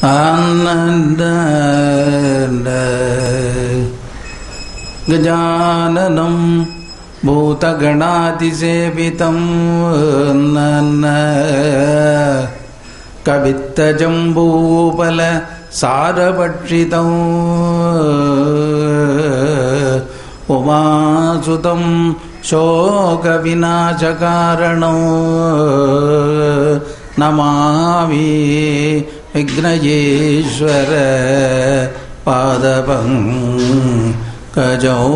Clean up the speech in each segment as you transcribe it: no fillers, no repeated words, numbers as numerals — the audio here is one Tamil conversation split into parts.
गजाननं भूतगणातिसेवितं कवित्तजम्बूफलसारभक्षितं उमासुतं शोकविनाशकारणं नमामि विघ्नेश्वर पादपङ्कजौ।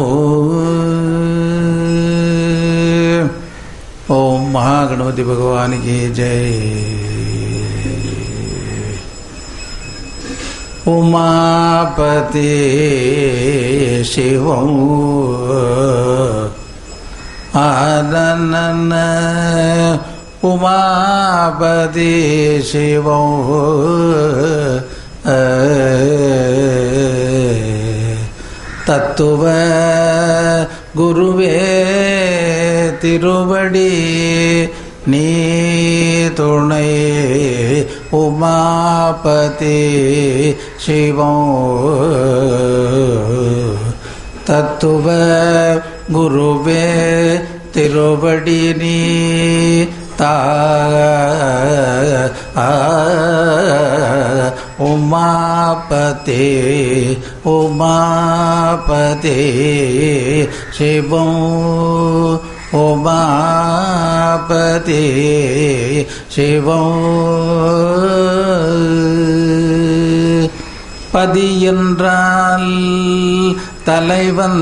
ओम महागणपति भगवान की जय। उमापति शिवं आननन उमापति शिवं तत्व गुरुवे तिरुवडी नी तुणै उमापति शिवं तत्व गुरुवे तिरुवडी नी उमापति उमापति शिवं उमापति शिवं பதியென்றால் தலைவன்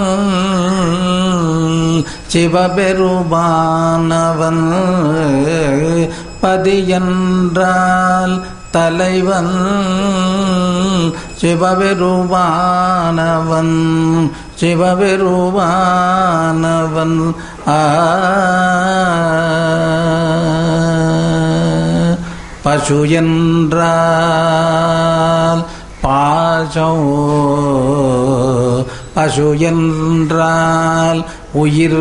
சிவபெருமானவன் பதியென்றால் தலைவன் சிவபெருமானவன் சிவபெருமானவன் பசு என்றால் பாசம் பசு என்றால் உயிர்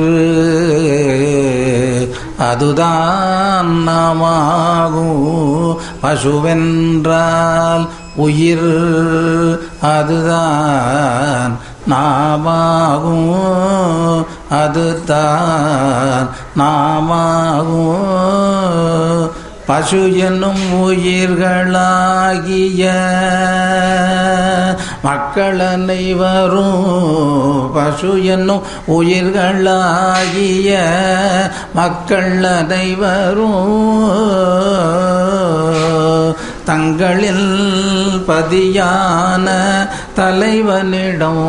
அதுதான் நாமாகும் பசுவென்றால் உயிர் அதுதான் நாமாகும் அதுதான் நாமாகும் பசு என்னும் உயிர்களாகிய மக்கள் அனைவரும் பசு என்னும் உயிர்களாகிய மக்கள் அனைவரும் தங்களில் பதியான தலைவனிடம்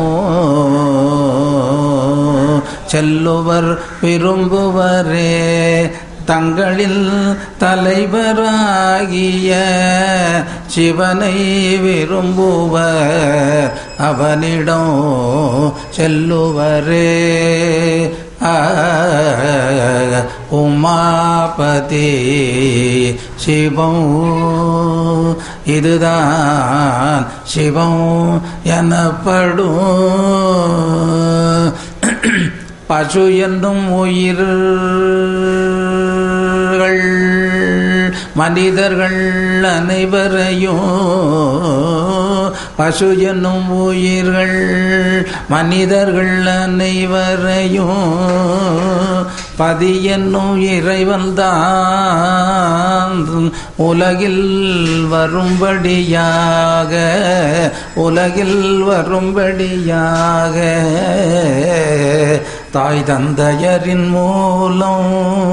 செல்லுவர் விரும்புவரே தங்களில் தலைவராகிய சிவனை விரும்புவர் அவனிடம் செல்லுவரே உமாபதி சிவம் இதுதான் சிவம் எனப்படும் பசு என்னும் உயிர்கள் மனிதர்கள் அனைவரையும் பசு என்னும் உயிர்கள் மனிதர்கள் அனைவரையும் பதி என்னும் இறைவன்தான் உலகில் வரும்படியாக தாய் தந்தையரின் மூலம்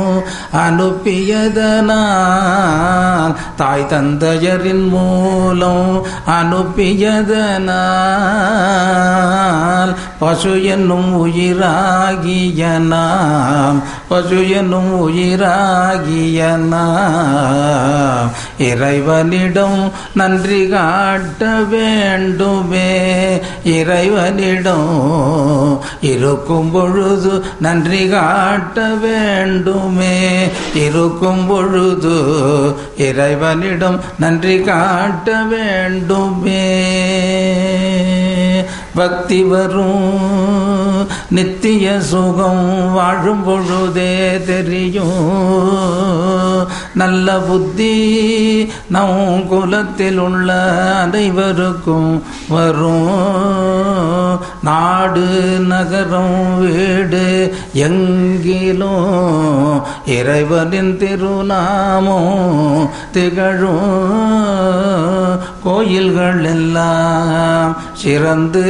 அனுப்பியதனால் தாய் தந்தையரின் மூலம் அனுப்பியதனால் பசு என்னும் உயிராகிய நாம் பசு என்னும் உயிராகிய நாம் இறைவனிடம் நன்றி காட்ட வேண்டுமே இறைவனிடம் இருக்கும் பொழுது நன்றி காட்ட வேண்டுமே இருக்கும் பொழுது இறைவனிடம் நன்றி காட்ட வேண்டுமே பக்தி வரும் நித்திய சுகம் வாழும் பொழுதே தெரியும். நல்ல புத்தி நம் குலத்தில் உள்ள அனைவருக்கும் வரும். நாடு நகரம் வீடு எங்கிலும் இறைவனின் திருநாமம் திகழும். கோயில்கள் எல்லாம் சிறந்து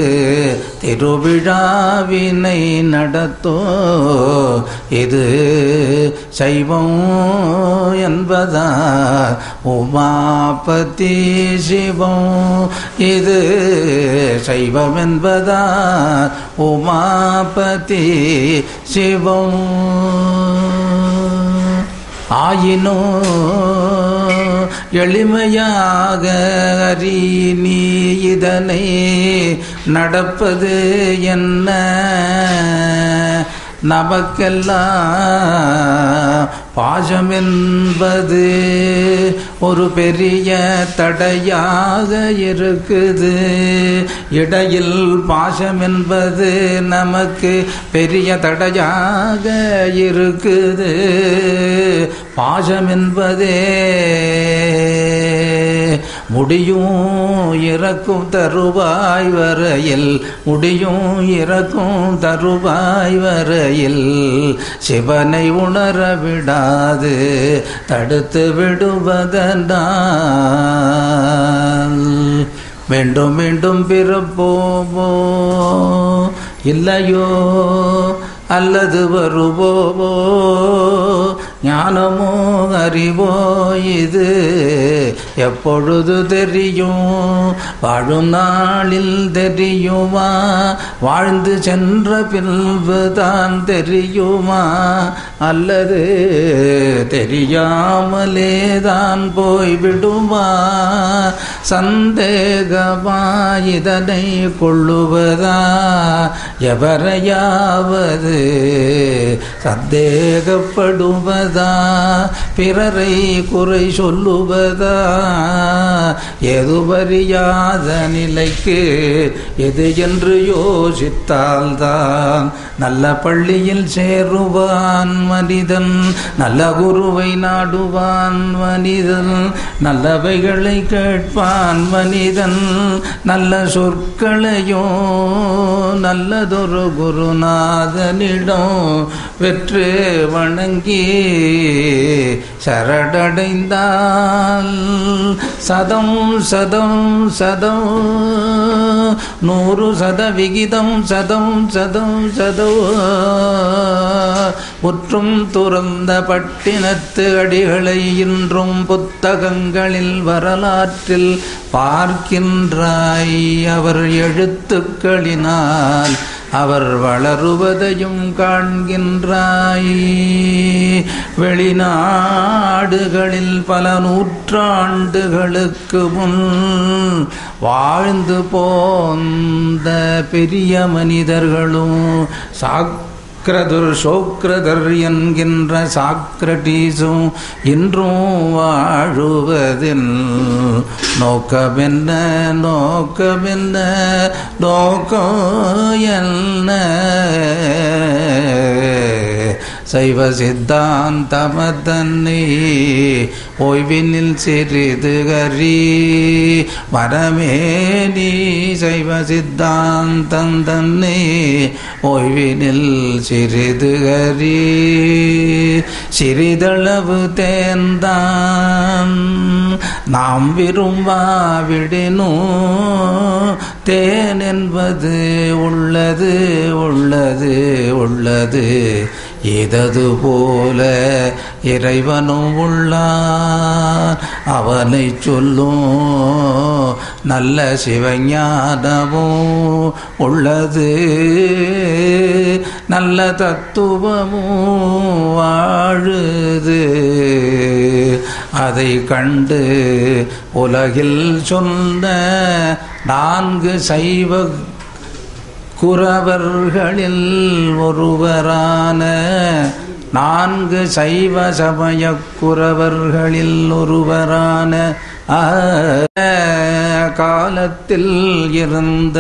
திருவிழாவினை நடத்தோ. இது சைவம் என்பதா உமாபதி சிவம். இது சைவம் என்பதா உமாபதி சிவம். ஆயினோ எளிமையாக அறி நீ இதனை நடப்பது என்ன. நமக்கெல்லாம் பாசம் என்பது ஒரு பெரிய தடையாக இருக்குது. இடையில் பாசம் என்பது நமக்கு பெரிய தடையாக இருக்குது. பாசம் என்பதே முடியும் இறக்கும் தருவாய் வரையில், முடியும் இறக்கும் தருவாய் வரையில் சிவனை உணர விடாது தடுத்து விடுவதனால் மீண்டும் மீண்டும் பிறப்போமோ இல்லையோ அல்லது வருவோவோ ஞானமோ அறிவோ இது எப்பொழுது தெரியும். வாழும் நாளில் தெரியுமா, வாழ்ந்து சென்ற பின்பு தான் தெரியுமா, அல்லது தெரியாமலே தான் போய்விடுமா. சந்தேகமா இதனை கொள்ளுவதா, எவரையாவது சந்தேகப்படுவதா, பிறரை குறை சொல்லுவதா, எதுவறியாத நிலைக்கு எது என்று யோசித்தால்தான் நல்ல பள்ளியில் சேருவான் மனிதன், நல்ல குருவை நாடுவான் மனிதன், நல்லவைகளை கேட்பான் மனிதன், நல்ல சொற்களையோ நல்லதொரு குருநாதனிடம் வெற்று வணங்கி சரணடைந்தால் சதம் சதம் சதம் 100% சதம் சதம் சதம் முற்றும் துறந்த பட்டினத்து அடிகளை இன்றும் புத்தகங்களில் வரலாற்றில் பார்க்கின்றாய். அவர் எழுத்துக்களினால் அவர் வளருவதையும் காண்கின்றாய். வெளிநாடுகளில் பல நூற்றாண்டுகளுக்கு முன் வாழ்ந்து போந்த பெரிய மனிதர்களும் சோக்ரதர் என்கின்ற சாக்ரடீஸும் இன்றும் வாழுவதில் நோக்கமென்ன நோக்கமென்ன நோக்கம் என்ன. சைவ சித்தாந்தமதன்னை ஓய்வினில் சிறிது கரி மரமே நீ. சைவ சித்தாந்தம் தன்னை ஓய்வினில் சிறிது கரி. சிறிதளவு தேர்ந்தான் நாம் விரும்பாவிடினும் தேன் என்பது உள்ளது உள்ளது உள்ளது. இதது போல இறைவனும் உள்ளான், அவனை சொல்லும் நல்ல சிவஞானமும் உள்ளது, நல்ல தத்துவமும் வாழுது. அதை கண்டு உலகில் சொன்ன 4 சைவ குரவர்களில் ஒருவரான 4 சைவ சமய குரவர்களில் ஒருவரான காலத்தில் இருந்த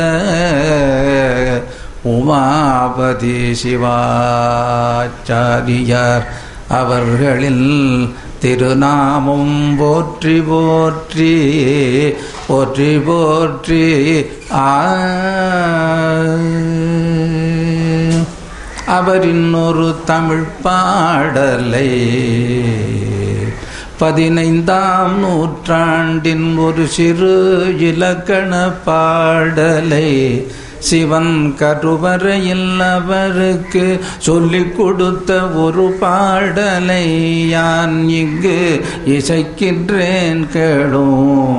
உமாபதி சிவாச்சாரியார் அவர்களில் திருநாமம் போற்றி போற்றி போற்றி போற்றி. அவரின் ஒரு தமிழ் பாடலை 15ஆம் நூற்றாண்டின் ஒரு சிறு இலக்கண பாடலை சிவன் கருவறையில் அவருக்கு சொல்லிக் கொடுத்த ஒரு பாடலை யான் இங்கு இசைக்கின்றேன் கேளும்.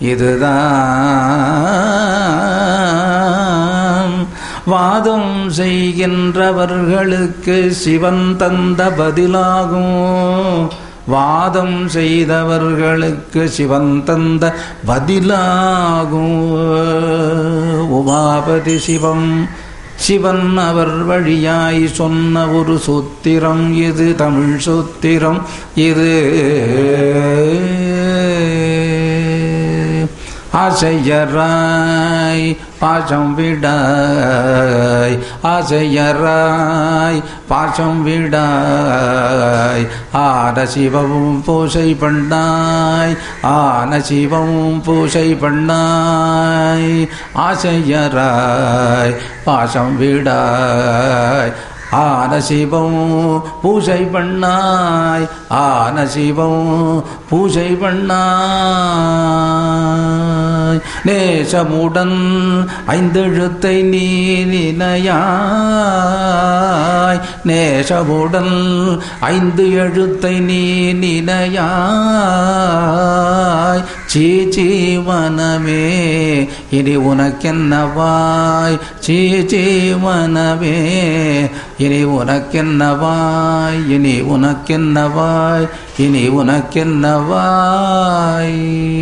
இதுதான் வாதம் செய்கின்றவர்களுக்கு சிவன் தந்த பதிலாகும். வாதம் செய்தவர்களுக்கு சிவன் தந்த பதிலாகும். உமாபதி சிவன் அவர் வழியாய் சொன்ன ஒரு சூத்திரம் இது, தமிழ் சூத்திரம் இது. ஆசையராய் பாசம் விடாய், ஆசையராய் பாசம் விடாய், ஆன சிவமும் பூசை பண்ணாய், ஆன சிவமும் பூசை பண்ணாய். ஆசையராய் பாசம் விடாய், ஆன சிவம் பூசை பண்ணாய், ஆன சிவம் பூசை பண்ணாய். நேசமுடன் 5 எழுத்தை நீ நினையாய், நேசமுடன் 5 எழுத்தை நீ நினையாய். சீச்சி மனமே இனி உனக்கென்னவாய், சீச்சி மனமே இனி உனக்கென்னவாய், இனி உனக்கென்னவாய், இனி உனக்கென்னவாய்.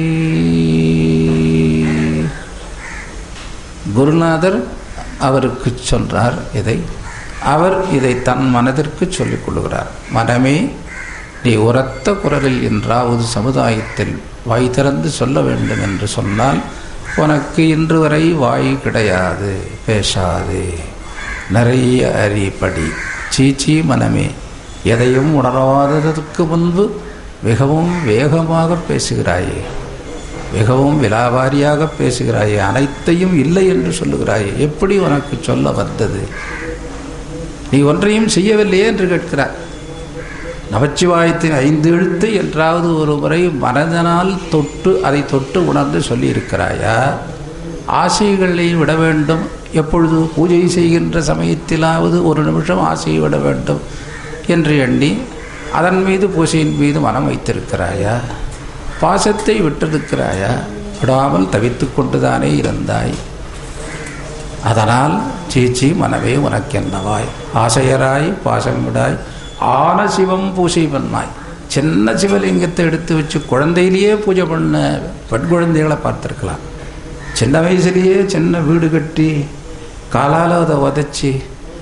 குருநாதர் அவருக்கு சொல்றார் இதை. அவர் இதை தன் மனதிற்கு சொல்லிக் கொள்கிறார். மனமே, நீ உரத்த குரலில் என்றாவது சமுதாயத்தில் வாய் திறந்து சொல்ல வேண்டும் என்று சொன்னால் உனக்கு இன்று வரை வாய் கிடையாது, பேசாது, நிறைய அறிபடி. சீச்சி மனமே, எதையும் உணராததற்கு முன்பு மிகவும் வேகமாக பேசுகிறாயே, மிகவும் விலாவாரியாக பேசுகிறாயே, அனைத்தையும் இல்லை என்று சொல்லுகிறாயே, எப்படி உனக்கு சொல்ல வந்தது? நீ ஒன்றையும் செய்யவில்லையே என்று கேட்கிறார். நமச்சிவாயத்தின் 5 எழுத்து என்றாவது ஒரு முறை மனதனால் தொட்டு அதை தொட்டு உணர்ந்து சொல்லியிருக்கிறாயா? ஆசைகளை விட வேண்டும். எப்பொழுது பூஜை செய்கின்ற சமயத்திலாவது ஒரு நிமிஷம் ஆசையை விட வேண்டும் என்று எண்ணி அதன் மீது பூஜையின் மீது மனம் வைத்திருக்கிறாயா? பாசத்தை விட்டிருக்கிறாயா? விடாமல் தவித்து கொண்டுதானே இருந்தாய். அதனால் சீச்சி மனமே உனக்கென்னவாய், ஆசையராய் பாசம் விடாய், ஆன சிவம் பூஜை பண்ணாய். சின்ன சிவலிங்கத்தை எடுத்து வச்சு குழந்தையிலேயே பூஜை பண்ண பெண் குழந்தைகளை பார்த்துருக்கலாம். சின்ன வயசுலேயே சின்ன வீடு கட்டி காலால் அதை உதச்சி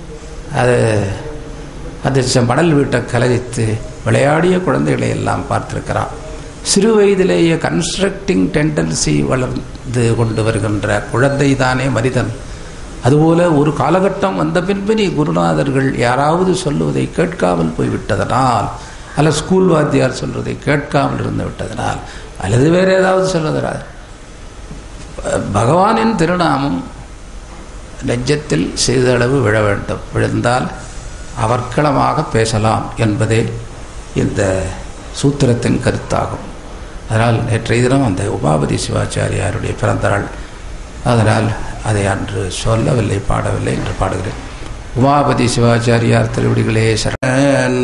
அது மணல் வீட்டை கலைத்து விளையாடிய குழந்தைகளை எல்லாம் பார்த்துருக்கிறான். சிறு வயதிலேயே கன்ஸ்ட்ரக்டிங் டெண்டன்சி வளர்ந்து கொண்டு வருகின்ற குழந்தை தானே மனிதன். அதுபோல ஒரு காலகட்டம் வந்த பின்பு நீ குருநாதர்கள் யாராவது சொல்லுவதை கேட்காமல் போய்விட்டதனால், அல்ல ஸ்கூல் வாத்தியார் சொல்வதை கேட்காமல் இருந்து விட்டதனால், அல்லது வேறு ஏதாவது சொல்வதனால் பகவானின் திருநாமம் நெஞ்சத்தில் சிறிதளவு விழ வேண்டும். விழுந்தால் அவர்க்களமாக பேசலாம் என்பதே இந்த சூத்திரத்தின் கருத்தாகும். அதனால் நேற்றைய தினம் அந்த உமாபதி சிவாச்சாரியாருடைய பிறந்தநாள், அதனால் அதை அன்று சொல்லவில்லை, பாடவில்லை என்று பாடுகிறேன். உமாபதி சிவாச்சாரியார் திருவடிகளே சரண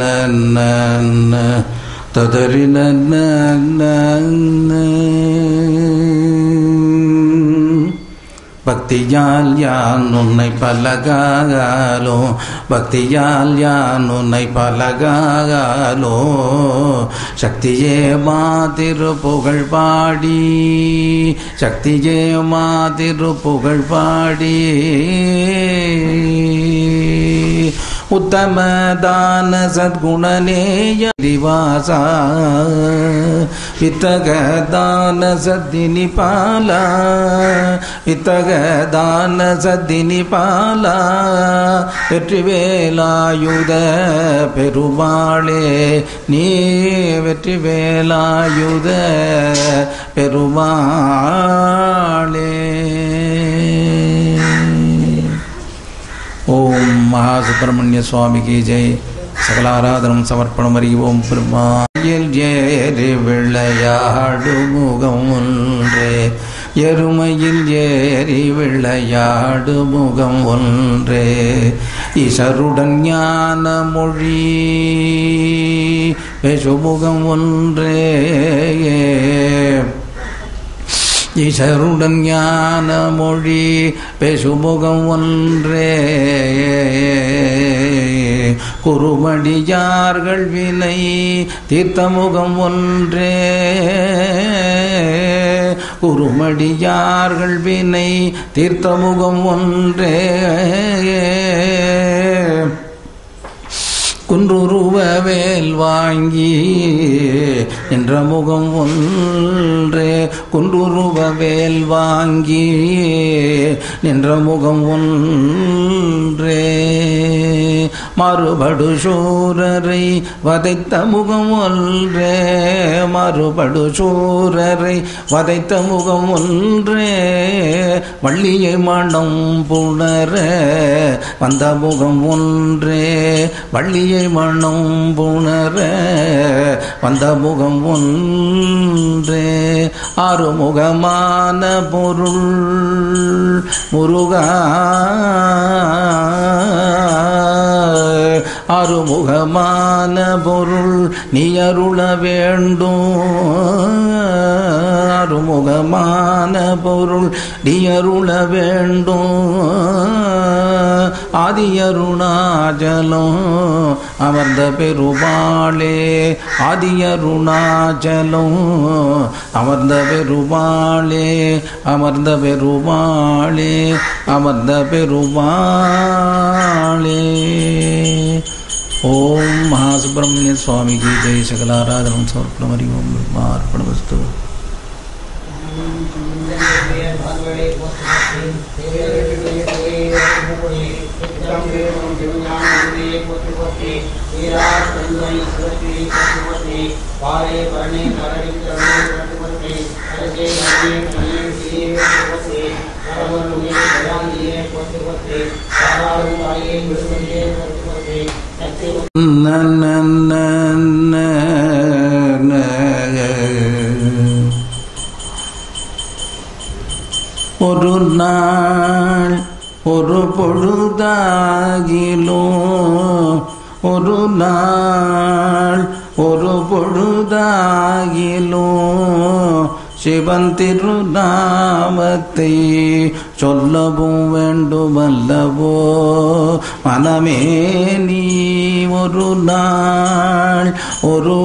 ததறின பக்தியால் யான் உன்னை பலகாலோ, பக்தியால் யான் உன்னை பலகாலோ, சக்தியே மாதிரு புகழ் பாடி, சக்தியே மாதிரு புகழ் பாடி, உத்தம தான சத்குணநேய திவாசா வித்தக தான சத்தினி பாலா வித்தக தான சத்தினி பாலா வெற்றிவேலாயுத பெருமாளே நீ வெற்றிவேலாயுத பெருமாளே. ஓம் மகா சுப்பிரமணிய சுவாமி கி ஜெய். சகலாராதனம் சமர்ப்பணம் அறிவோம். பெருமாயில் ஏறி விளையாடு முகம் ஒன்றே எருமையில் ஏறி விளையாடு முகம் ஒன்றே ஈசருடன் ஞான மொழி பேசுமுகம் ஒன்றே ஈசருடன் ஞான மொழி பேசுமுகம் ஒன்றே குருமடியார்கள் வினை தீர்த்தமுகம் ஒன்றே குருமடியார்கள் வினை தீர்த்தமுகம் ஒன்றே குன்றுருவ வேல் வாங்கி என்ற முகம் ஒன்றே குன்றுருவ வேல் வாங்கி நின்ற முகம் ஒன்றே மறுபடு சூரரை வதைத்த முகம் ஒன்றே மறுபடு சூரரை வதைத்த முகம் ஒன்றே வள்ளியை மனம் புணர வந்த முகம் ஒன்றே வள்ளியை மனம் புணர வந்த முகம் ஒன்றே ஆறுமுகமான பொருள் முருகா ஆறுமுகமான பொருள் நீ அருள வேண்டும் ஆறுமுகமான பொருள் நீ அருள வேண்டும் ஆதி அருணாச்சலம் அமர்ந்த பெருமாளே ஆதி அருணாச்சலம் அமர்ந்த பெருமாளே அமர்ந்த பெருமாளே அமர்ந்த பெருமாளே. ஓம் மகா சுப்பிரமணிய சுவாமி கி ஜெய். சகலாராதனம் சமர்ப்பணம் அறிவோம். அர்ப்பணமஸ்து. ஒரு நாள் ஒரு பொழுதாகிலும் ஒரு நாள் ஒரு பொழுதாகிலும் சிவன் திருநாமத்தை சொல்லவும் வேண்டுமல்லவோ மனமே நீ ஒரு நாள் ஒரு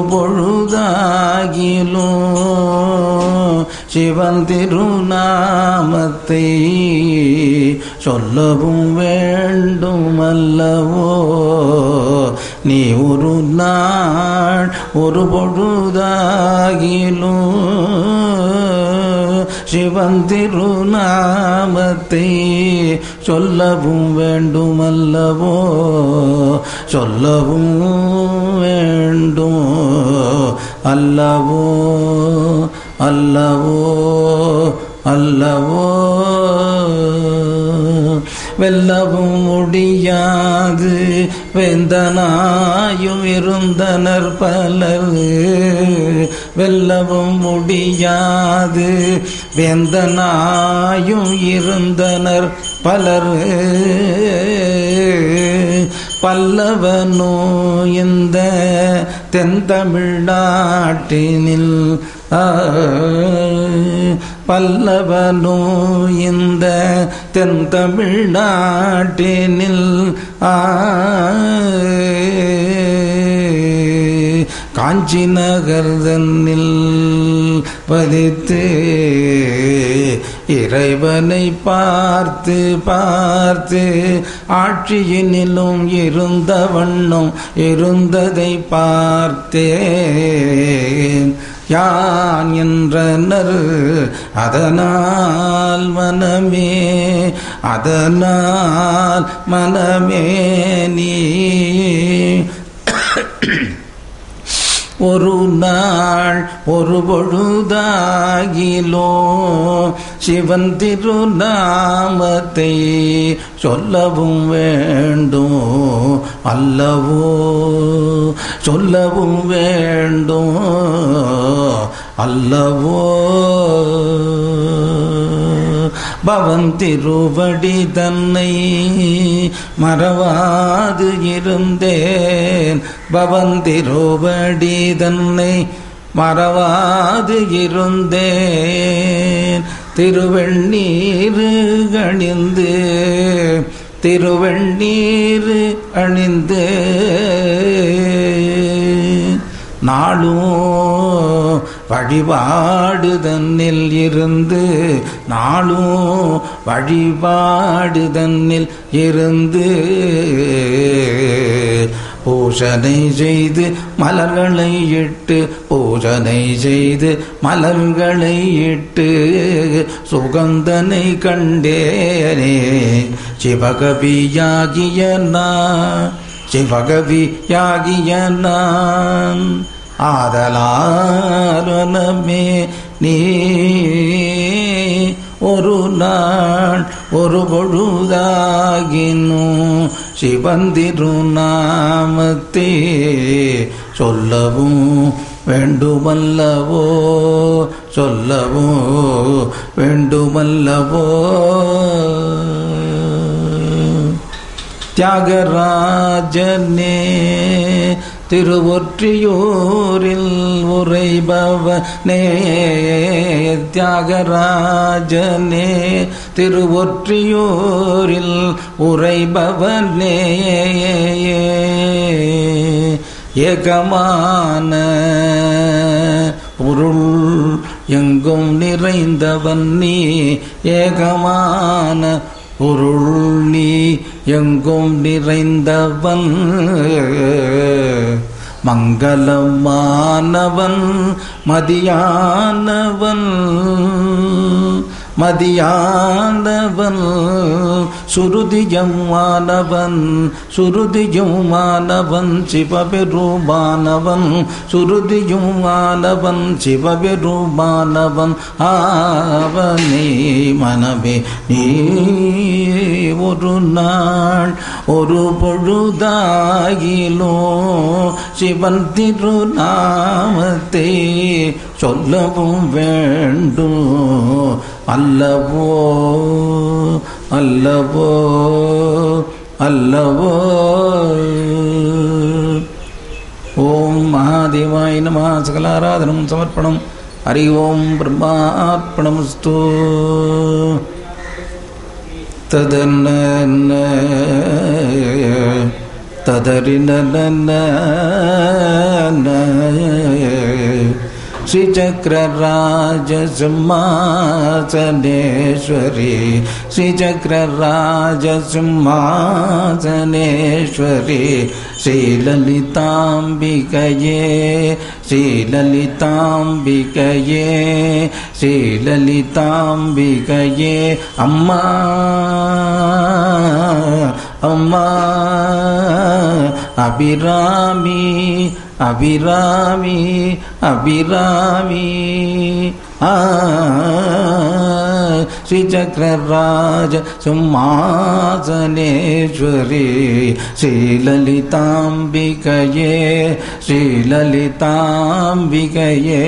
பொழுதாகிலும் சிவன் திருநாமத்தை சொல்லவும் வேண்டுமல்லவோ நீ ஒரு நாள் ஒரு பொழுதாகிலும் சிவன் திருநாமத்தை சொல்லவும் வேண்டுமல்லவோ சொல்லவும் வேண்டும் அல்லவோ அல்லவோ அல்லவோ வெல்லவும் முடியாது வெந்தனாயும் இருந்தனர் பலர் வெல்லவும் முடியாது வெந்தனாயும் இருந்தனர் பலர் பல்லவனோ இந்த தென்தமிழ்நாட்டினில் பல்லவனோ இந்த தென்தமிழ்நாட்டினில் காஞ்சி நகர் தன்னில் பதித்து இறைவனை பார்த்து பார்த்து ஆட்சியினிலும் இருந்த வண்ணம் இருந்ததை பார்த்தேன் யான் என்றனர். அதனால் மனமே நீ ஒரு நாள் ஒரு பொழுதாகிலோ சிவன் திருநாமத்தை சொல்லவும் வேண்டும் அல்லவோ, சொல்லவும் வேண்டும் அல்லவோ. பவன் திருவடி தன்னை மறவாது இருந்தேன், பவன் திருவடி தன்னை மறவாது இருந்தேன். திருவெண்ணீர் அணிந்து திருவெண்ணீர் அணிந்து நாளும் வழிபாடு தன்னில் இருந்து, நாளும் வழிபாடு தன்னில் இருந்து பூஜனை செய்து மலர்களை இட்டு, பூஜனை செய்து மலர்களை இட்டு சுகந்தனை கண்டேனே. சிவகவியாகிய நான், சிவகவியாகிய நான் ஆதலாலமே நீ ஒரு நாள் ஒரு பொழுதாகினும் சிவந்திரு நாமத்தே சொல்லவும் வேண்டுமல்லவோ, சொல்லவும் வேண்டுமல்லவோ. தியாகராஜனே திருவொற்றியூரில் உரைபவனே, தியாகராஜனே திருவொற்றியூரில் உரைபவனே. ஏகமான பொருள் எங்கும் நிறைந்தவன் நீ, ஏகமான பொருள் நீ எங்கும் நிறைந்தவன். மங்களமானவன் மதியானவன், மதியானவன் சுருதியமானவன், சுருதியுமானவன் சிவபெருமானவன், சுருதியுமானவன் சிவபெருமானவன். ஆவனே மனமே நீ ஒரு நாள் ஒரு பொழுதாகிலோ சிவன் திருநாமத்தை சொல்லவும் வேண்டும் அல்லவோ, அல்லவோ, அல்லவோ. ஓம் மகாதேவாய நமः. சகலாராதனம் சமர்ப்பணம். ஹரி ஓம் பிரம்மார்ப்பணமஸ்து. ததன்ன ததரின श्रीचक्रराज सिंहासनेश्वरी, श्रीचक्रराज सिंहासनेश्वरी. श्रीललिताम्बिकये, श्रीललिताम्बिकये, श्रीललिताम्बिकये. अम्मा अम्मा अभिरामी, अभिरामी, अभिरामी. श्रीचक्रराज सिंहासनेश्वरी, श्रीललिताम्बिकये, श्रीललिताम्बिकये.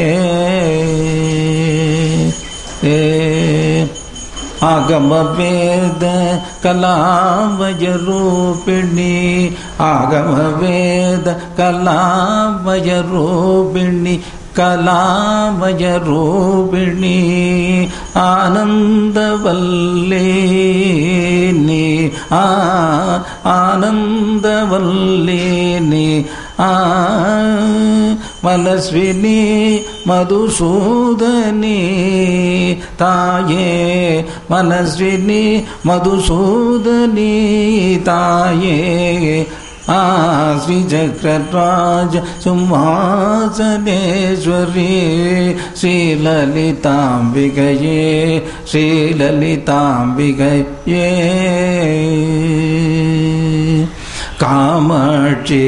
आगमवेद कलामय रूपिणी, आगमवेद कलामय रूपिणी, कलामय रूपिणी. आनंदवल्लिनी, आनंदवल्लिनी. मनस्विनी मधुसूदनी ताये मनस्विनी मधुसूदनी ताये श्रीचक्रराज सिंहासनेश्वरी श्रीललिताम्बिकये श्रीललिताम्बिकये कामाक्षी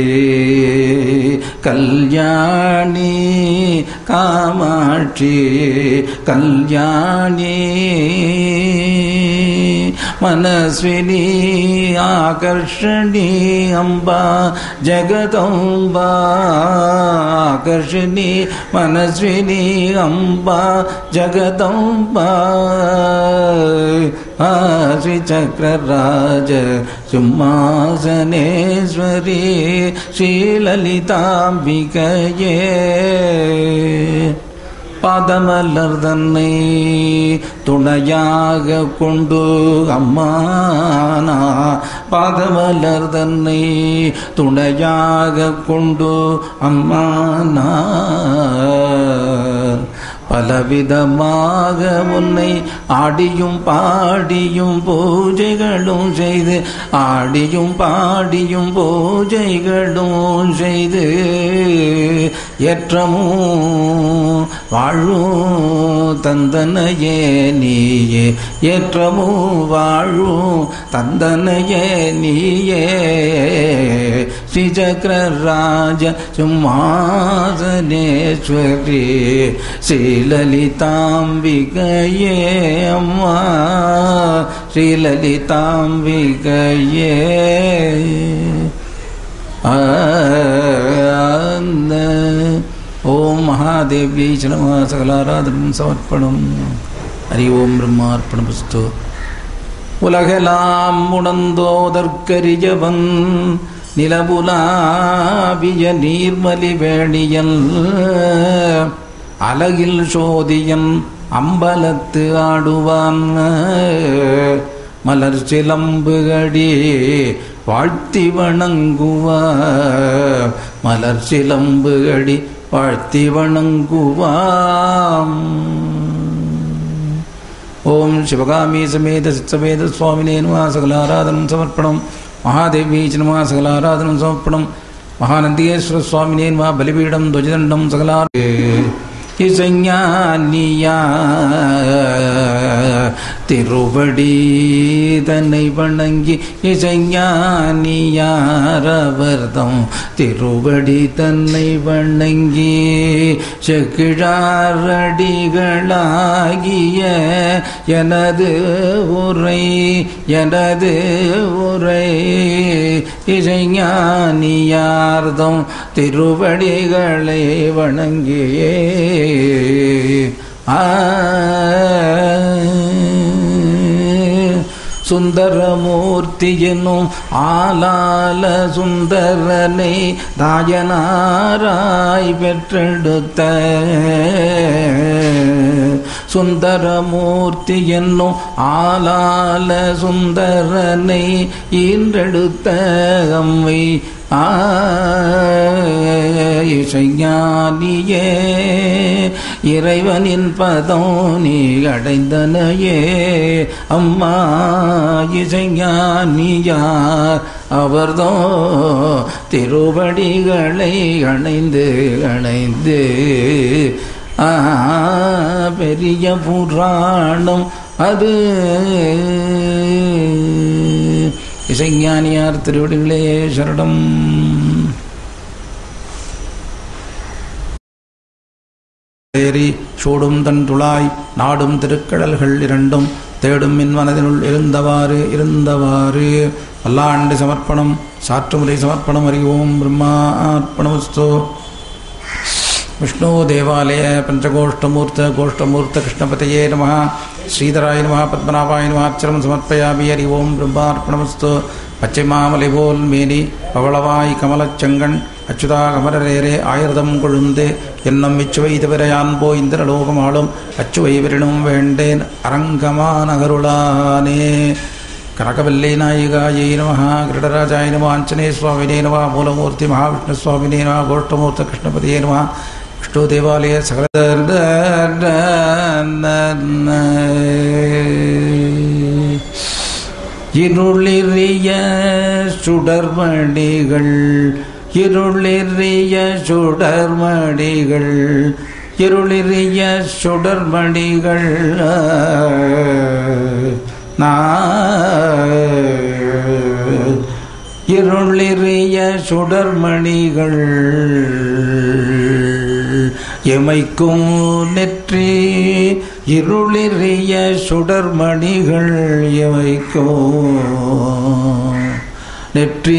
कल्याणी कामाक्षी कल्याणी मनस्विनी आकर्षणी अम्बा जगदम्बा आकर्षणी मनस्विनी अम्बा जगदम्बा श्रीचक्रराज सिंहासनेश्वरी श्रीललिताम्बिकये பாதமலர்தன்னை துணையாக கொண்டு அம்மானா பாதமலர்தன்னை துணையாக கொண்டு அம்மானா பலவிதமாக உன்னை ஆடியும் பாடியும் பூஜைகளும் செய்து ஆடியும் பாடியும் பூஜைகளும் செய்து ஏற்றமும் வாழும் தந்தனையே நீயே ஏற்றமும் வாழும் தந்தனையே நீயே ஸ்ரீசக்கரராஜ சிம்மாசனேஸ்வரி श्रीललिताम्बिकये अम्मा श्रीललिताम्बिकये ओम महादेव्यै नमः सकलाराधनं समर्पणं हरि ओम ब्रह्मार्पणमस्तु உலகெல்லாம் உணர்ந்தோதற்கரியவன் நிலபுலாவிய நீர்மலி வேணியன் அலகில் சோதியன் அம்பலத்து ஆடுவான் மலர் சிலம்புகடி வாழ்த்தி வணங்குவார் மலர் சிலம்புகடி வாழ்த்தி வணங்குவாம் ஓம் சிவகாமி சமேத சித்தவேத சுவாமினே நமः சகலாராதனம் சமர்ப்பணம் महादेवी नमः सकलाराधनं समर्पणं महानंदीश्वर स्वामिने नमः बलिपीठं ध्वजदंडं सकला இசைஞானியா திருவடி தன்னை வணங்கி இசைஞானியாரவர்தம் திருவடி தன்னை வணங்கி செக்கிழாரடிகளாகிய எனது உரை இசைஞானியார்தம் திருவடிகளை வணங்கியே சுந்தரமூர்த்தி என்னும் ஆலால சுந்தரனை தாயனாராய் பெற்றெடுத்த சுந்தரமூர்த்தி என்னும் ஆலால சுந்தரனை ஈன்றெடுத்த அம்மை இசைஞானியே இறைவனின் பதம் நீ அடைந்தனையே அம்மா இசைஞானியார் அவர்தோ திருவடிகளை அணைந்து அணைந்து பெரிய புராணம் அது இசைஞானியார் திருவடிகளே சரணம். ஏறி சூடும் தன் துளாய் நாடும் திருக்கடல்கள் இரண்டும் தேடும் மின் மனதினுள் இருந்தவாறு பல்லாண்டு சமர்ப்பணம் சாற்றுமுறை சமர்ப்பணம் ஹரி ஓம் பிரம்மார்ப்பணமஸ்து. विष्णु देवालय पंचगोष्ठमूर्त गोष्ठमूर्त कृष्णपतये नमः श्रीधराय नमः पद्मनाभाय नमः अक्षरं समर्पयामि हरि ओम ब्रह्मार्पणमस्तु. பச்சைமாமலைபோல் மேனி பவளவாய் கமலச்சங்கண் அச்சுதா கமரரேரே ஆயிரதம் கொழுந்து என்னும் இச்சுவை தவிர யான் போய் இந்திரலோகம் ஆளும் அச்சுவை விரணும் வேண்டேன் அரங்கமா நகருளானே. கனகவல்லை நாயிகாயை நம, கிருடராஜாய நம, ஆஞ்சநேய சுவாமினே நம, மூலமூர்த்தி மகாவிஷ்ணு சுவாமினே நம, கோஷ்டமூர்த்த கிருஷ்ணபதியே நம, விஷ்ணு தேவாலய சகல இருளிறிய சுடர்மணிகள், இருளிறிய சுடர்மணிகள், இருளிறிய சுடர்மணிகள் இருளிறிய சுடர்மணிகள் எமைக்கும் நெற்றி, இருளிறிய சுடர்மணிகள் எமைக்கும் நெற்றி.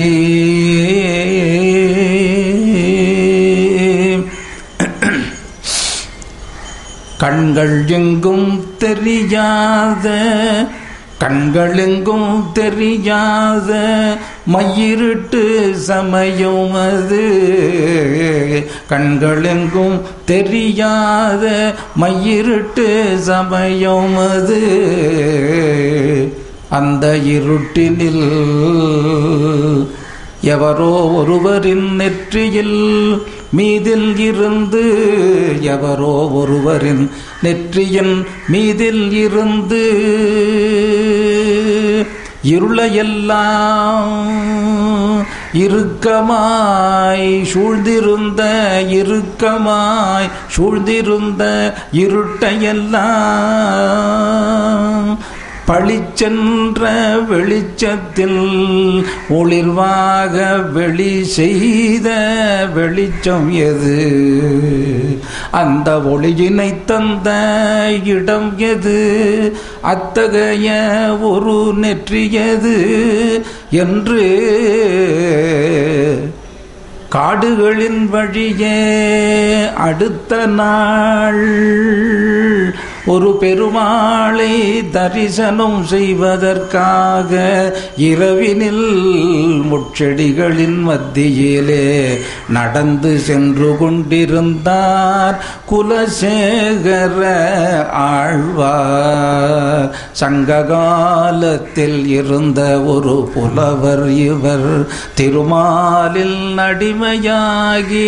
கண்கள் எங்கும் தெரியாத, கண்கள் எங்கும் தெரியாத மையிருட்டு சமயம் அது, கண்கள் எங்கும் தெரியாத மையிருட்டு சமயம் அது. அந்த இருட்டினில் எவரோ ஒருவரின் நெற்றியில் மீதில் இருந்து, எவரோ ஒருவரின் நெற்றியின் மீதில் இருந்து இருளையெல்லாம் இறுக்கமாய் சூழ்ந்திருந்த, இறுக்கமாய் சூழ்ந்திருந்த இருட்டையெல்லாம் பளிச்சென்ற வெளிச்சத்தில் ஒளிர்வாக வெளி செய்த வெளிச்சம் எது? அந்த ஒளியினை தந்த இடம் எது? அத்தகைய ஒரு நெற்றியது என்று காடுகளின் வழியே அடுத்த நாள் ஒரு பெருமாளை தரிசனம் செய்வதற்காக இரவினில் முட்செடிகளின் மத்தியிலே நடந்து சென்று கொண்டிருந்தார் குலசேகர ஆழ்வார். சங்ககாலத்தில் இருந்த ஒரு புலவர் இவர். திருமாலில் அடிமையாகி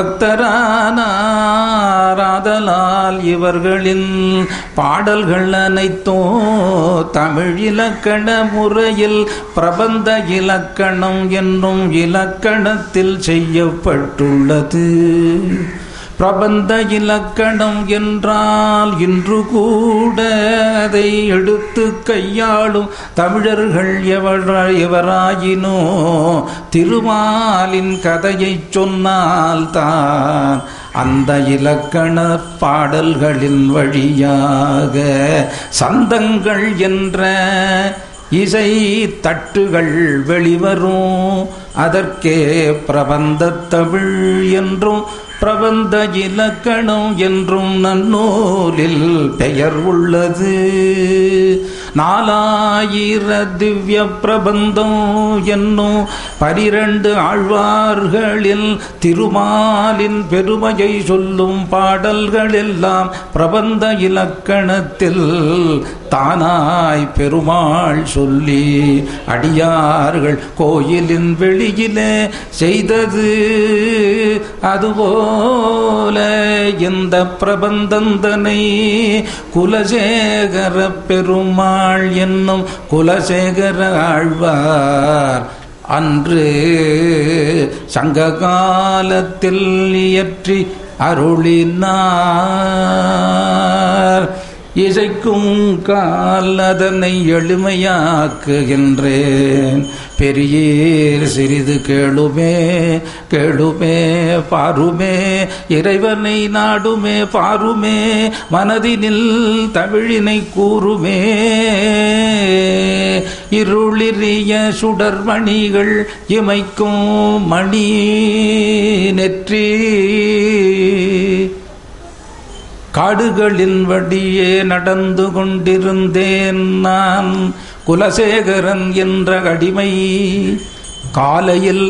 பக்தரானார். ஆதலால் இவர்களின் பாடல்கள் அனைத்தும் தமிழ் இலக்கண முறையில் பிரபந்த இலக்கணம் என்னும் இலக்கணத்தில் செய்யப்பட்டுள்ளது. பிரபந்த இலக்கணம் என்றால் இன்று கூட அதை எடுத்து கையாளும் தமிழர்கள் எவராயினோ திருமாலின் கதையை சொன்னால்தான் அந்த இலக்கண பாடல்களின் வழியாக சந்தங்கள் என்ற இசை தட்டுகள் வெளிவரும். அதற்கே பிரபந்த தமிழ் என்றும் பிரபந்த இலக்கணம் என்றும் நன்னூலில் பெயர் உள்ளது. 4000 திவ்ய பிரபந்தம் என்னும் 12 ஆழ்வார்களில் திருமாலின் பெருமையை சொல்லும் பாடல்கள் எல்லாம் பிரபந்த இலக்கணத்தில் தானாய் பெருமாள் சொல்லி அடியார்கள் கோயிலின் வெளியிலே செய்தது. அதுபோல இந்த பிரபந்தந்தனை குலசேகர பெருமாள் என்னும் குலசேகர ஆழ்வார் அன்று சங்க காலத்தில் இயற்றி அருளினார். இசைக்கும் கால் அதனை எளிமையாக்குகின்றேன். பெரியேர் சிறிது கேளுமே, கேளுமே பாருமே, இறைவனை நாடுமே பாருமே, மனதினில் தமிழினை கூறுமே. இருளிறிய சுடர்மணிகள் இமைக்கும் மணி நெற்றி. காடுகளின் வழியே நடந்து கொண்டிருந்தேன் நான், குலசேகரன் என்ற அடிமை. காலையில்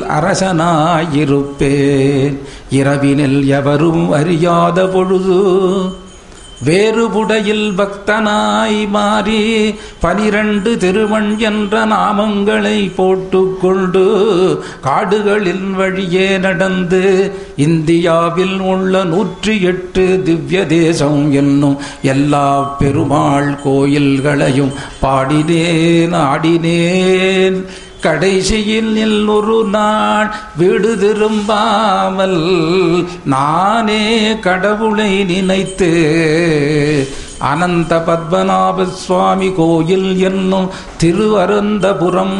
அரசனாயிருப்பேன், இரவினில் எவரும் அறியாத பொழுது வேறுபுடையில் பக்தனாய் மாறி 12 திருமண் என்ற நாமங்களை போட்டுக்கொண்டு காடுகளின் வழியே நடந்து இந்தியாவில் உள்ள 108 திவ்ய தேசம் என்னும் எல்லா பெருமாள் கோயில்களையும் பாடினேன் ஆடினேன். கடைசியில் ஒரு நாள் வீடு திரும்பாமல் நானே கடவுளை நினைத்து அனந்த பத்மநாப சுவாமி கோயில் என்னும் திரு அனந்தபுரம்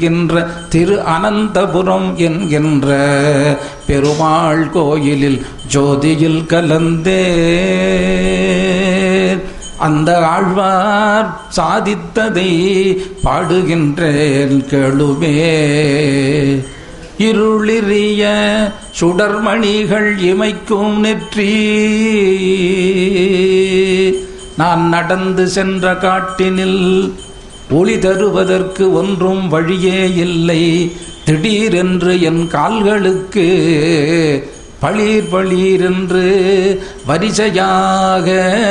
என்கின்ற பெருமாள் கோயிலில் ஜோதியில் கலந்தேன். அந்த ஆழ்வார் சாதித்ததை பாடுகின்றேன் கேளுமே. இருளிரிய சுடர்மணிகள் இமைக்கும் நெற்றி, நான் நடந்து சென்ற காட்டினில் ஒளி தருவதற்கு ஒன்றும் வழியே இல்லை. திடீரென்று என் கால்களுக்கு பளீர் என்று வரிசையாக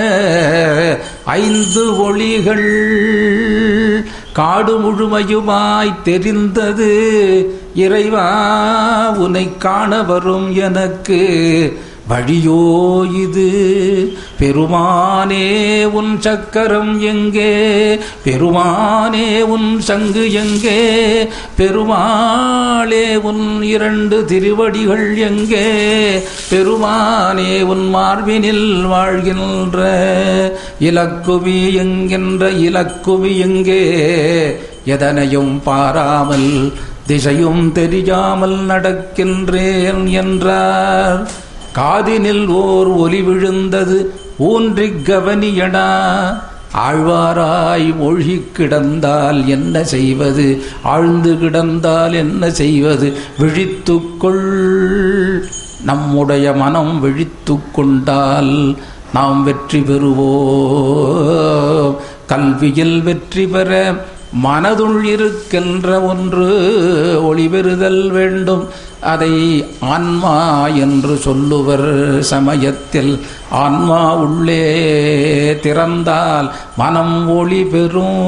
5 ஒளிகள் காடு முழுமையுமாய் தெரிந்தது. இறைவா, உன்னை காண வரும் எனக்கு வழியோ இது? பெருமானே உன் சக்கரம் எங்கே? பெருமானே உன் சங்கு எங்கே? பெருமாளே உன் 2 திருவடிகள் எங்கே? பெருமானே உன் மார்பினில் வாழ்கின்ற இலக்குவி என்கின்ற இலக்குவி எங்கே? எதனையும் பாராமல் திசையும் தெரியாமல் நடக்கின்றேன் என்றார். காதினில் ஓர் ஒலி விழுந்தது, ஊன்றி கவனியடா. ஆழ்வாராய் மூழ்கி கிடந்தால் என்ன செய்வது? ஆழ்ந்து கிடந்தால் என்ன செய்வது? விழித்துக்கொள், நம்முடைய மனம் விழித்து கொண்டால் நாம் வெற்றி பெறுவோம். கல்வியில் வெற்றி பெற மனதுள் இருக்கின்ற ஒன்று ஒளிபெறுதல் வேண்டும். அதை ஆன்மா என்று சொல்லுவர். சமயத்தில் ஆன்மா உள்ளே திறந்தால் மனம் ஒளி பெறும்.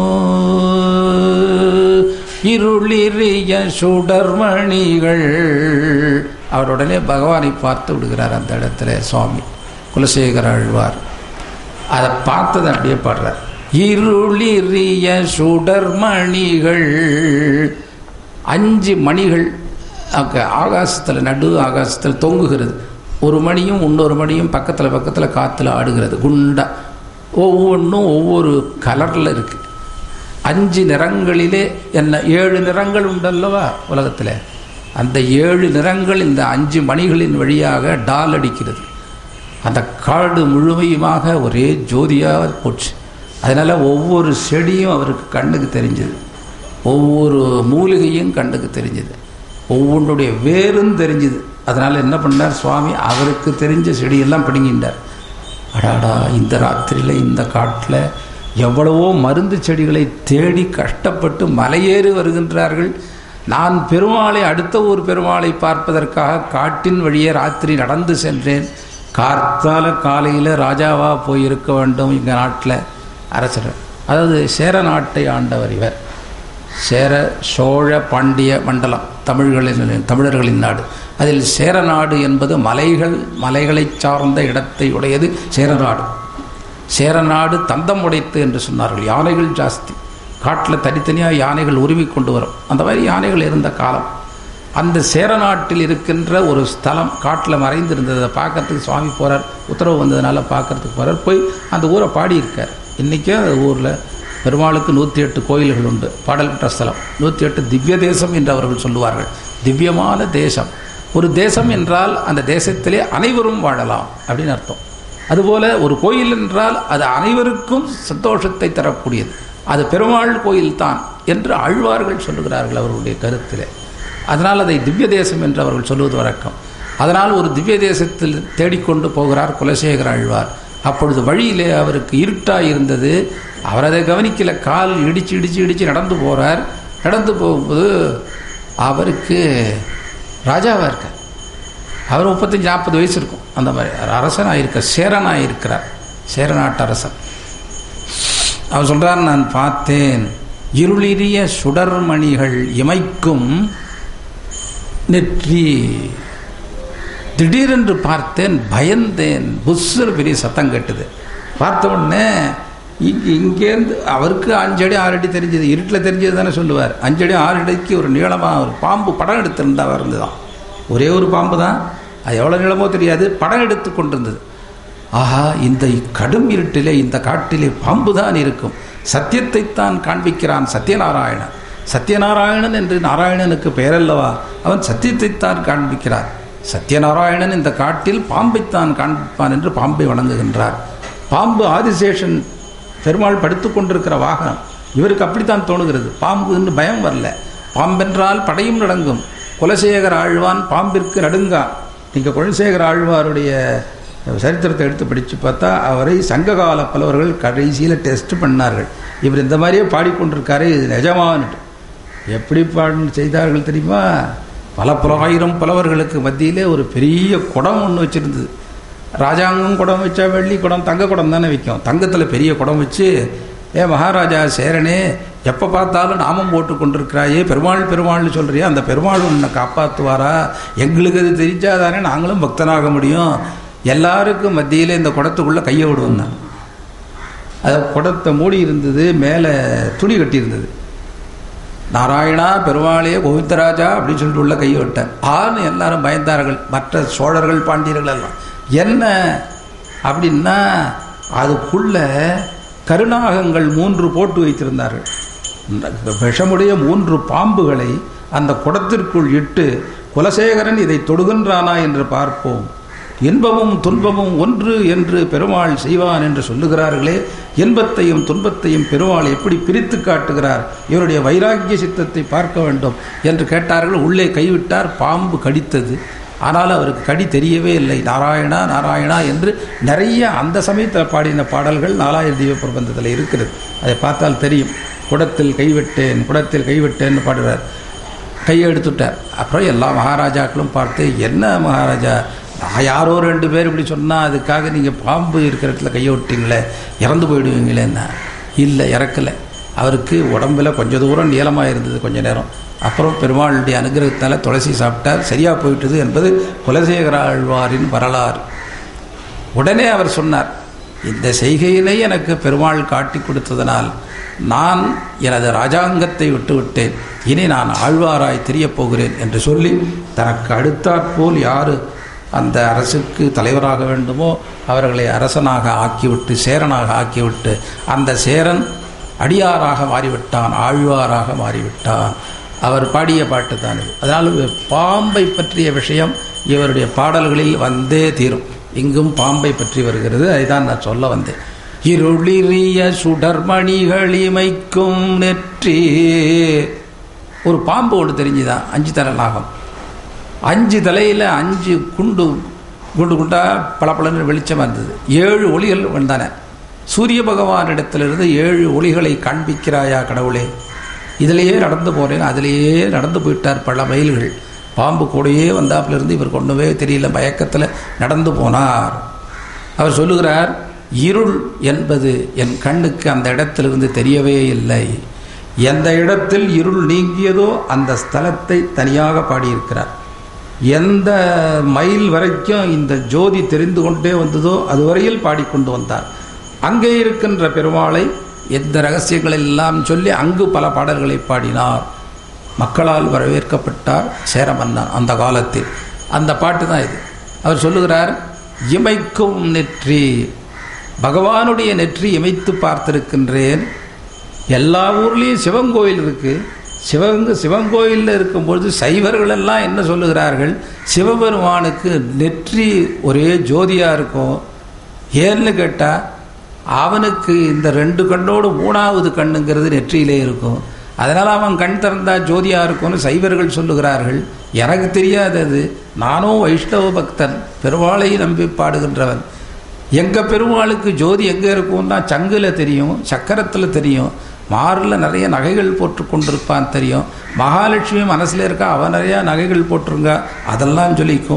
இருளிரிய சுடர்மணிகள். அவருடனே பகவானை பார்த்து விடுகிறார் அந்த இடத்துல சுவாமி குலசேகர ஆழ்வார். அதை பார்த்ததை அப்படியே பாடுறார். இருளிரிய சுடர்மணிகள், 5 மணிகள் ஆகாசத்தில், நடு ஆகாசத்தில் தொங்குகிறது. ஒரு மணியும் இன்னொரு மணியும் பக்கத்தில் காற்றுல ஆடுகிறது குண்டா. ஒவ்வொன்றும் ஒவ்வொரு கலரில் இருக்குது. 5 நிறங்களிலே என்ன 7 நிறங்கள் உண்டல்லவா உலகத்தில். அந்த 7 நிறங்கள் இந்த 5 மணிகளின் வழியாக டால் அடிக்கிறது. அந்த காடு முழுமையுமாக ஒரே ஜோதியாக போச்சு. அதனால் ஒவ்வொரு செடியும் அவருக்கு கண்ணுக்கு தெரிஞ்சது, ஒவ்வொரு மூலிகையும் கண்ணுக்கு தெரிஞ்சது, ஒவ்வொன்றுடைய வேரும் தெரிஞ்சுது. அதனால் என்ன பண்ணார் சுவாமி, அவருக்கு தெரிஞ்ச செடியெல்லாம் பிடுங்கின்றார். அடாடா, இந்த ராத்திரியில் இந்த காட்டில் எவ்வளவோ மருந்து செடிகளை தேடி கஷ்டப்பட்டு மலையேறி வருகின்றார்கள். நான் பெருமாளை, அடுத்த ஒரு பெருமாளை பார்ப்பதற்காக காட்டின் வழியே ராத்திரி நடந்து சென்றேன். காலையில் ராஜாவாக போயிருக்க வேண்டும் எங்கள் நாட்டில் அரசர். அதாவது சேர நாட்டை ஆண்டவர் இவர். சேர சோழ பாண்டிய மண்டலம் தமிழர்களின் நாடு. அதில் சேரநாடு என்பது மலைகளை சார்ந்த இடத்தை உடையது சேரநாடு. சேரநாடு தந்தம் உடைத்து என்று சொன்னார்கள். யானைகள் ஜாஸ்தி, காட்டில் தனித்தனியாக யானைகள் உருவி கொண்டு வரும். அந்த மாதிரி யானைகள் இருந்த காலம். அந்த சேரநாட்டில் இருக்கின்ற ஒரு ஸ்தலம் காட்டில் மறைந்திருந்தது. அதை பார்க்கறதுக்கு சுவாமி போகிறார். உத்தரவு வந்ததுனால பார்க்கறதுக்கு போகிறார். போய் அந்த ஊரை பாடியிருக்கார். இன்றைக்கும் அந்த ஊரில் பெருமாளுக்கு 108 கோயில்கள் உண்டு. பாடல் பெற்ற ஸ்தலம் 108 திவ்ய தேசம் என்று அவர்கள் சொல்லுவார்கள். திவ்யமான தேசம். ஒரு தேசம் என்றால் அந்த தேசத்திலே அனைவரும் வாழலாம் அப்படின்னு அர்த்தம். அதுபோல் ஒரு கோயில் என்றால் அது அனைவருக்கும் சந்தோஷத்தை தரக்கூடியது. அது பெருமாள் கோயில்தான் என்று ஆழ்வார்கள் சொல்லுகிறார்கள் அவர்களுடைய கருத்திலே. அதனால் அதை திவ்ய தேசம் என்று அவர்கள் சொல்லுவது வழக்கம். அதனால் ஒரு திவ்ய தேசத்தில் தேடிக்கொண்டு போகிறார் குலசேகர ஆழ்வார். அப்பொழுது வழியிலே அவருக்கு இருட்டாக இருந்தது. அவர் அதை கவனிக்கல. கால் இடித்து நடந்து போகிறார். நடந்து போகும்போது அவருக்கு ராஜாவாக இருக்கார். அவர் 35-40 வயசு இருக்கும். அந்த மாதிரி அரசனாக இருக்கார், சேரனாக இருக்கிறார். சேரநாட்டரசன். அவர் சொல்கிறார், நான் பார்த்தேன் இருளிரிய சுடர்மணிகள் இமைக்கும் நெற்றி. திடீரென்று பார்த்தேன், பயந்தேன். புஷ்ஷு பெரிய சத்தம் கட்டுது. பார்த்த உடனே இங்கேருந்து அவருக்கு 5 அடி 6 அடி தெரிஞ்சது, இருட்டில் தெரிஞ்சது தானே சொல்லுவார். 5 அடி 6 அடிக்கு ஒரு நீளமாக ஒரு பாம்பு படம் எடுத்திருந்தா இருந்துதான். ஒரே ஒரு பாம்பு தான், அது எவ்வளோ நீளமோ தெரியாது, படம் எடுத்து கொண்டிருந்தது. ஆஹா, இந்த கடும் இருட்டிலே இந்த காட்டிலே பாம்பு தான் இருக்கும். சத்தியத்தைத்தான் காண்பிக்கிறான் சத்யநாராயணன். சத்யநாராயணன் என்று நாராயணனுக்கு பெயரல்லவா, அவன் சத்தியத்தைத்தான் காண்பிக்கிறார். சத்யநாராயணன் இந்த காட்டில் பாம்பைத்தான் காண்பிப்பான் என்று பாம்பை வணங்குகின்றார். பாம்பு ஆதிசேஷன் பெருமாள் படுத்து கொண்டிருக்கிற வாகனம். இவருக்கு அப்படித்தான் தோணுகிறது. பாம்புன்னு பயம் வரல. பாம்பென்றால் படையும் நடுங்கும். குலசேகர ஆழ்வான் பாம்பிற்கு நடுங்கான். நீங்கள் குலசேகர ஆழ்வாருடைய சரித்திரத்தை எடுத்து படித்து பார்த்தா அவரை சங்ககால புலவர்கள் கடைசியில் டெஸ்ட் பண்ணார்கள். இவர் இந்த மாதிரியே பாடிக்கொண்டிருக்காரு, இது நிஜமானுட்டு. எப்படி செய்தார்கள் தெரியுமா? பல 1000 புலவர்களுக்கு மத்தியிலே ஒரு பெரிய குடம் ஒன்று வச்சுருந்தது. ராஜாங்கம் குடம் வச்சா வெள்ளி குடம், தங்க குடம் தானே வைக்கும். தங்கத்தில் பெரிய குடம் வச்சு, மகாராஜா சேரனே, எப்போ பார்த்தாலும் நாமம் போட்டு கொண்டிருக்கிறாயே, பெருமாள் பெருமாள்னு சொல்கிறியா, அந்த பெருமாள் உன்னை காப்பாற்றுவாரா? எங்களுக்கு அது தெரிஞ்சாதானே நாங்களும் பக்தனாக முடியும். எல்லாருக்கும் மத்தியில் இந்த குடத்துக்குள்ளே கையை விடுவோம் தான். அது குடத்தை மூடி இருந்தது, மேலே துணி கட்டியிருந்தது. நாராயணா பெருமாளே கோவிந்தராஜா அப்படின்னு சொல்லிட்டு உள்ள கையை விட்டேன். ஆன்னு எல்லாரும் பயந்தார்கள். மற்ற சோழர்கள் பாண்டியர்கள் எல்லாம் என்ன அப்படின்னா, அதுக்குள்ள கருநாகங்கள் 3 போட்டு வைத்திருந்தார்கள். விஷமுடைய 3 பாம்புகளை அந்த குடத்திற்குள் இட்டு, குலசேகரன் இதை தொடுகின்றானா என்று பார்ப்போம், இன்பமும் துன்பமும் ஒன்று என்று பெருமாள் செய்வான் என்று சொல்லுகிறார்களே, இன்பத்தையும் துன்பத்தையும் பெருமாள் எப்படி பிரித்து காட்டுகிறார், இவருடைய வைராக்கிய சித்தத்தை பார்க்க வேண்டும் என்று கேட்டார்கள். உள்ளே கைவிட்டார். பாம்பு கடித்தது. ஆனால் அவருக்கு கடி தெரியவே இல்லை. நாராயணா நாராயணா என்று நிறைய அந்த சமயத்தில் பாடின பாடல்கள் நாலாயிர தீப பிரபந்தத்தில் இருக்கிறது. அதை பார்த்தால் தெரியும். குடத்தில் கைவிட்டேன், குடத்தில் கைவிட்டேன்னு பாடுறார். கையை எடுத்துட்டார். அப்புறம் எல்லா மகாராஜாக்களும் பார்த்து, என்ன மகாராஜா, நான் யாரோ 2 பேர் இப்படி சொன்னால் அதுக்காக நீங்கள் பாம்பு இருக்கிற இடத்துல கையை விட்டீங்களே, இறந்து போயிடுவீங்களேன்னா. இல்லை, இறக்கலை. அவருக்கு உடம்பில் கொஞ்சம் தூரம் நீளமாக இருந்தது கொஞ்ச நேரம். அப்புறம் பெருமாளுடைய அனுகிரகத்தால் துளசி சாப்பிட்டார், சரியாக போயிட்டது என்பது குலசேகர ஆழ்வாரின் வரலாறு. உடனே அவர் சொன்னார், இந்த செய்கையினை எனக்கு பெருமாள் காட்டி கொடுத்ததனால் நான் எனது ராஜாங்கத்தை விட்டுவிட்டேன், இனி நான் ஆழ்வாராய் தெரியப் போகிறேன் என்று சொல்லி, தனக்கு அடுத்தாற்போல் யார் அந்த அரசுக்கு தலைவராக வேண்டுமோ அவர்களை அரசனாக ஆக்கிவிட்டு, சேரனாக ஆக்கிவிட்டு, அந்த சேரன் அடியாராக மாறிவிட்டான், ஆழ்வாராக மாறிவிட்டான். அவர் பாடிய பாட்டு தான் இது. அதனால் பாம்பை பற்றிய விஷயம் இவருடைய பாடல்களில் வந்தே தீரும். இங்கும் பாம்பை பற்றி வருகிறது. அதுதான் நான் சொல்ல வந்தேன். இருளிரிய சுடர்மணிகள் இமைக்கும் நெற்றி. ஒரு பாம்பு ஒன்று தெரிஞ்சுதான், 5 தலை நாகம். 5 தலையில் 5 குண்டு குண்டாக பளபளன்னு வெளிச்சமாக இருந்தது. 7 ஒளிகள் வந்தான. சூரிய பகவானிடத்திலிருந்து 7 ஒளிகளை காண்பிக்கிறாயா கடவுளே. இதிலேயே நடந்து போகிறேன். அதிலேயே நடந்து போயிட்டார் பல மைல்கள். பாம்பு கூடையே வந்தாப்பிலிருந்து இவர் கொண்டுவே தெரியல, மயக்கத்தில் நடந்து போனார். அவர் சொல்லுகிறார், இருள் என்பது என் கண்ணுக்கு அந்த இடத்திலிருந்து தெரியவே இல்லை. எந்த இடத்தில் இருள் நீங்கியதோ அந்த ஸ்தலத்தை தனியாக பாடியிருக்கிறார். எந்த மைல் வரைக்கும் இந்த ஜோதி தெரிந்து கொண்டே வந்ததோ அதுவரையில் பாடிக்கொண்டு வந்தார். அங்கே இருக்கின்ற பெருமாளை எந்த ரகசியங்கள் எல்லாம் சொல்லி அங்கு பல பாடல்களை பாடினார். மக்களால் வரவேற்கப்பட்டார் சேரமன்னன் அந்த காலத்தில். அந்த பாட்டு தான் இது. அவர் சொல்லுகிறார், இமைக்கும் நெற்றி, பகவானுடைய நெற்றி இமைத்து பார்த்திருக்கின்றேன். எல்லா ஊர்லேயும் சிவன் கோயில் இருக்குது. சிவன் கோயிலில் இருக்கும்பொழுது சைவர்கள் எல்லாம் என்ன சொல்லுகிறார்கள், சிவபெருமானுக்கு நெற்றி ஒரே ஜோதியாக இருக்கும். ஏன்னு கேட்டால், அவனுக்கு இந்த 2 கண்ணோடு 3வது கண்ணுங்கிறது நெற்றியிலே இருக்கும். அதனால் அவன் கண் திறந்தால் ஜோதியாக இருக்கும்னு சைவர்கள் சொல்லுகிறார்கள். எனக்கு தெரியாது அது. நானும் வைஷ்ணவ பக்தன், பெருமாளை நம்பி பாடுகின்றவன். எங்கள் பெருமாளுக்கு ஜோதி எங்கே இருக்கும்னா சங்கில் தெரியும், சக்கரத்தில் தெரியும், மாரில் நிறைய நகைகள் போட்டு கொண்டிருப்பான் தெரியும். மகாலட்சுமி மனசில் இருக்கா, அவன் நிறையா நகைகள் போட்டிருங்க, அதெல்லாம் சொல்லிக்கும்.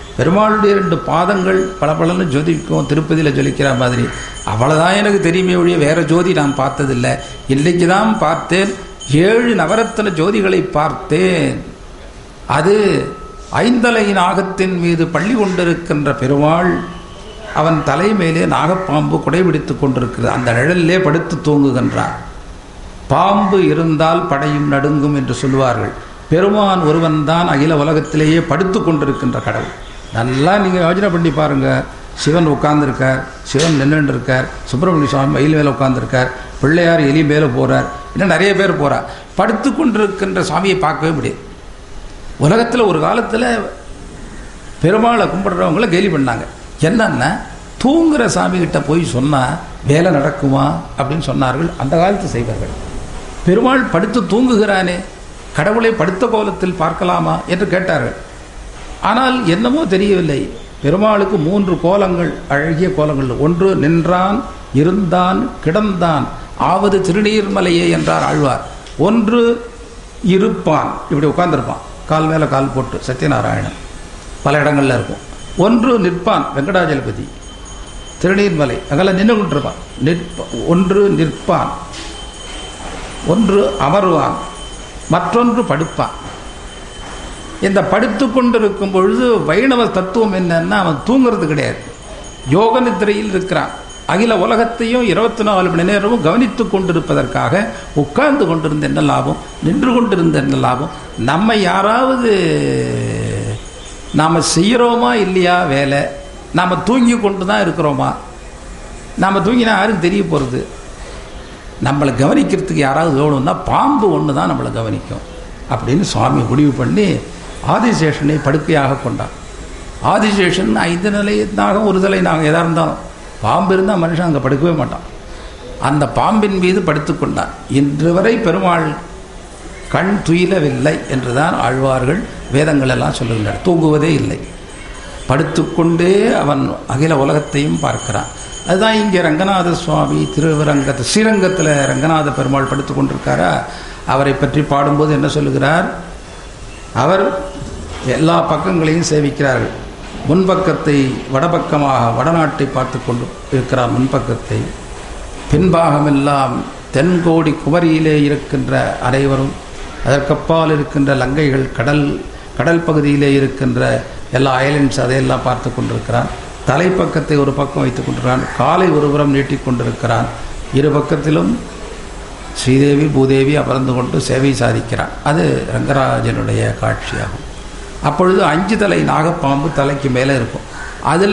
பெருமாளுடைய 2 பாதங்கள் பளபளன்னு ஜொலிக்கும், திருப்பதியில் ஜொலிக்கிற மாதிரி. அவ்வளோதான் எனக்கு தெரியுமே ஒழிய வேறு ஜோதி நான் பார்த்ததில்லை. இன்றைக்கு தான் பார்த்தேன். 7 நவரத்தின ஜோதிகளை பார்த்தேன். அது ஐந்தலை நாகத்தின் மீது பள்ளி கொண்டிருக்கின்ற பெருமாள், அவன் தலை மேலே நாகப்பாம்பு குடைபிடித்து கொண்டிருக்கிறது. அந்த நிழலிலே படுத்து தூங்குகின்றான். பாம்பு இருந்தால் படையும் நடுங்கும் என்று சொல்லுவார்கள். பெருமான் ஒருவன் தான் அகில உலகத்திலேயே படுத்து கொண்டிருக்கின்ற கடவுள். நல்லா நீங்கள் யோஜனை பண்ணி பாருங்கள். சிவன் உட்கார்ந்துருக்கார், சிவன் நின்றுட்டு இருக்கார், சுப்பிரமணிய சுவாமி மயில் மேலே உட்கார்ந்துருக்கார், பிள்ளையார் எலி மேலே போகிறார், இன்னும் நிறைய பேர் போகிறார். படுத்து கொண்டிருக்கின்ற சுவாமியை பார்க்கவே முடியாது. உலகத்தில் ஒரு காலத்தில் பெருமாளை கும்பிடுறவங்கள கேலி பண்ணாங்க. என்னன்னா, தூங்குகிற சாமிகிட்ட போய் சொன்னால் வேலை நடக்குமா அப்படின்னு சொன்னார்கள். அந்த காலத்து செய்வார்கள். பெருமாள் படுத்து தூங்குகிறானே, கடவுளை படுத்த கோலத்தில் பார்க்கலாமா என்று கேட்டார்கள். ஆனால் என்னமோ தெரியவில்லை, பெருமாளுக்கு 3 கோலங்கள், அழகிய கோலங்கள். ஒன்று நின்றான், இருந்தான், கிடந்தான், ஆவது திருநீர்மலையே என்றார் ஆழ்வார். ஒன்று இருப்பான், இப்படி உட்கார்ந்துருப்பான், கால் மேலே கால் போட்டு, சத்யநாராயணன் பல இடங்களில் இருக்கும். ஒன்று நிற்பான், வெங்கடாஜலபதி திருநீர்மலை அங்கெல்லாம் நின்று கொண்டிருப்பான். ஒன்று நிற்பான், ஒன்று அமர்வான், மற்றொன்று படுப்பான். இந்த படுத்து கொண்டிருக்கும் பொழுது வைணவ தத்துவம் என்னன்னா, அவன் தூங்கிறது கிடையாது, யோக நித்திரையில் இருக்கிறான். அகில உலகத்தையும் 24 மணி நேரமும் கவனித்து கொண்டிருப்பதற்காக உட்கார்ந்து கொண்டிருந்த என்ன லாபம், நின்று கொண்டிருந்த என்ன லாபம்? நம்ம யாராவது நாம் செய்கிறோமா இல்லையா வேலை? நாம் தூங்கி கொண்டு தான் இருக்கிறோமா? நாம் தூங்கினா யாரும் தெரிய போகிறது? நம்மளை கவனிக்கிறதுக்கு யாராவது வேணும்னா பாம்பு ஒன்று தான் நம்மளை கவனிக்கும் அப்படின்னு சுவாமி முடிவு பண்ணி ஆதிசேஷனை படுக்கையாக கொண்டான். ஆதிசேஷன் 5 நிலை நாகம், ஒரு தலை நாகம், எதாக இருந்தாலும் பாம்பு இருந்தால் மனுஷன் அங்கே படுக்கவே மாட்டான். அந்த பாம்பின் மீது படுத்து கொண்டான். இன்று வரை பெருமாள் கண் துயிலவில்லை என்றுதான் ஆழ்வார்கள் வேதங்கள் எல்லாம் சொல்லுகின்றனர். தூங்குவதே இல்லை, படுத்துக்கொண்டே அவன் அகில உலகத்தையும் பார்க்கிறான். அதுதான் இங்கே ரங்கநாத சுவாமி ஸ்ரீரங்கத்தில் ரங்கநாத பெருமாள் படுத்து கொண்டிருக்காரா. அவரை பற்றி பாடும்போது என்ன சொல்லுகிறார்? அவர் எல்லா பக்கங்களையும் சேவிக்கிறார்கள். முன்பக்கத்தை வடபக்கமாக வடநாட்டை பார்த்து கொண்டு இருக்கிறார் முன்பக்கத்தை. பின்பாகமெல்லாம் தென்கோடி குமரியிலே இருக்கின்ற அனைவரும், அதற்கப்பால் இருக்கின்ற லங்கைகள், கடல் பகுதியிலே இருக்கின்ற எல்லா ஐலண்ட்ஸ் அதையெல்லாம் பார்த்து கொண்டிருக்கிறான். தலைப்பக்கத்தை ஒரு பக்கம் வைத்து கொண்டிருக்கிறான். காலை ஒருபுறம் நீட்டி கொண்டிருக்கிறான். 2 பக்கத்திலும் ஸ்ரீதேவி பூதேவி அமர்ந்து கொண்டு சேவை சாதிக்கிறான். அது ரங்கராஜனுடைய காட்சியாகும். அப்பொழுது 5 தலை நாகப்பாம்பு தலைக்கு மேலே இருக்கும். அதில்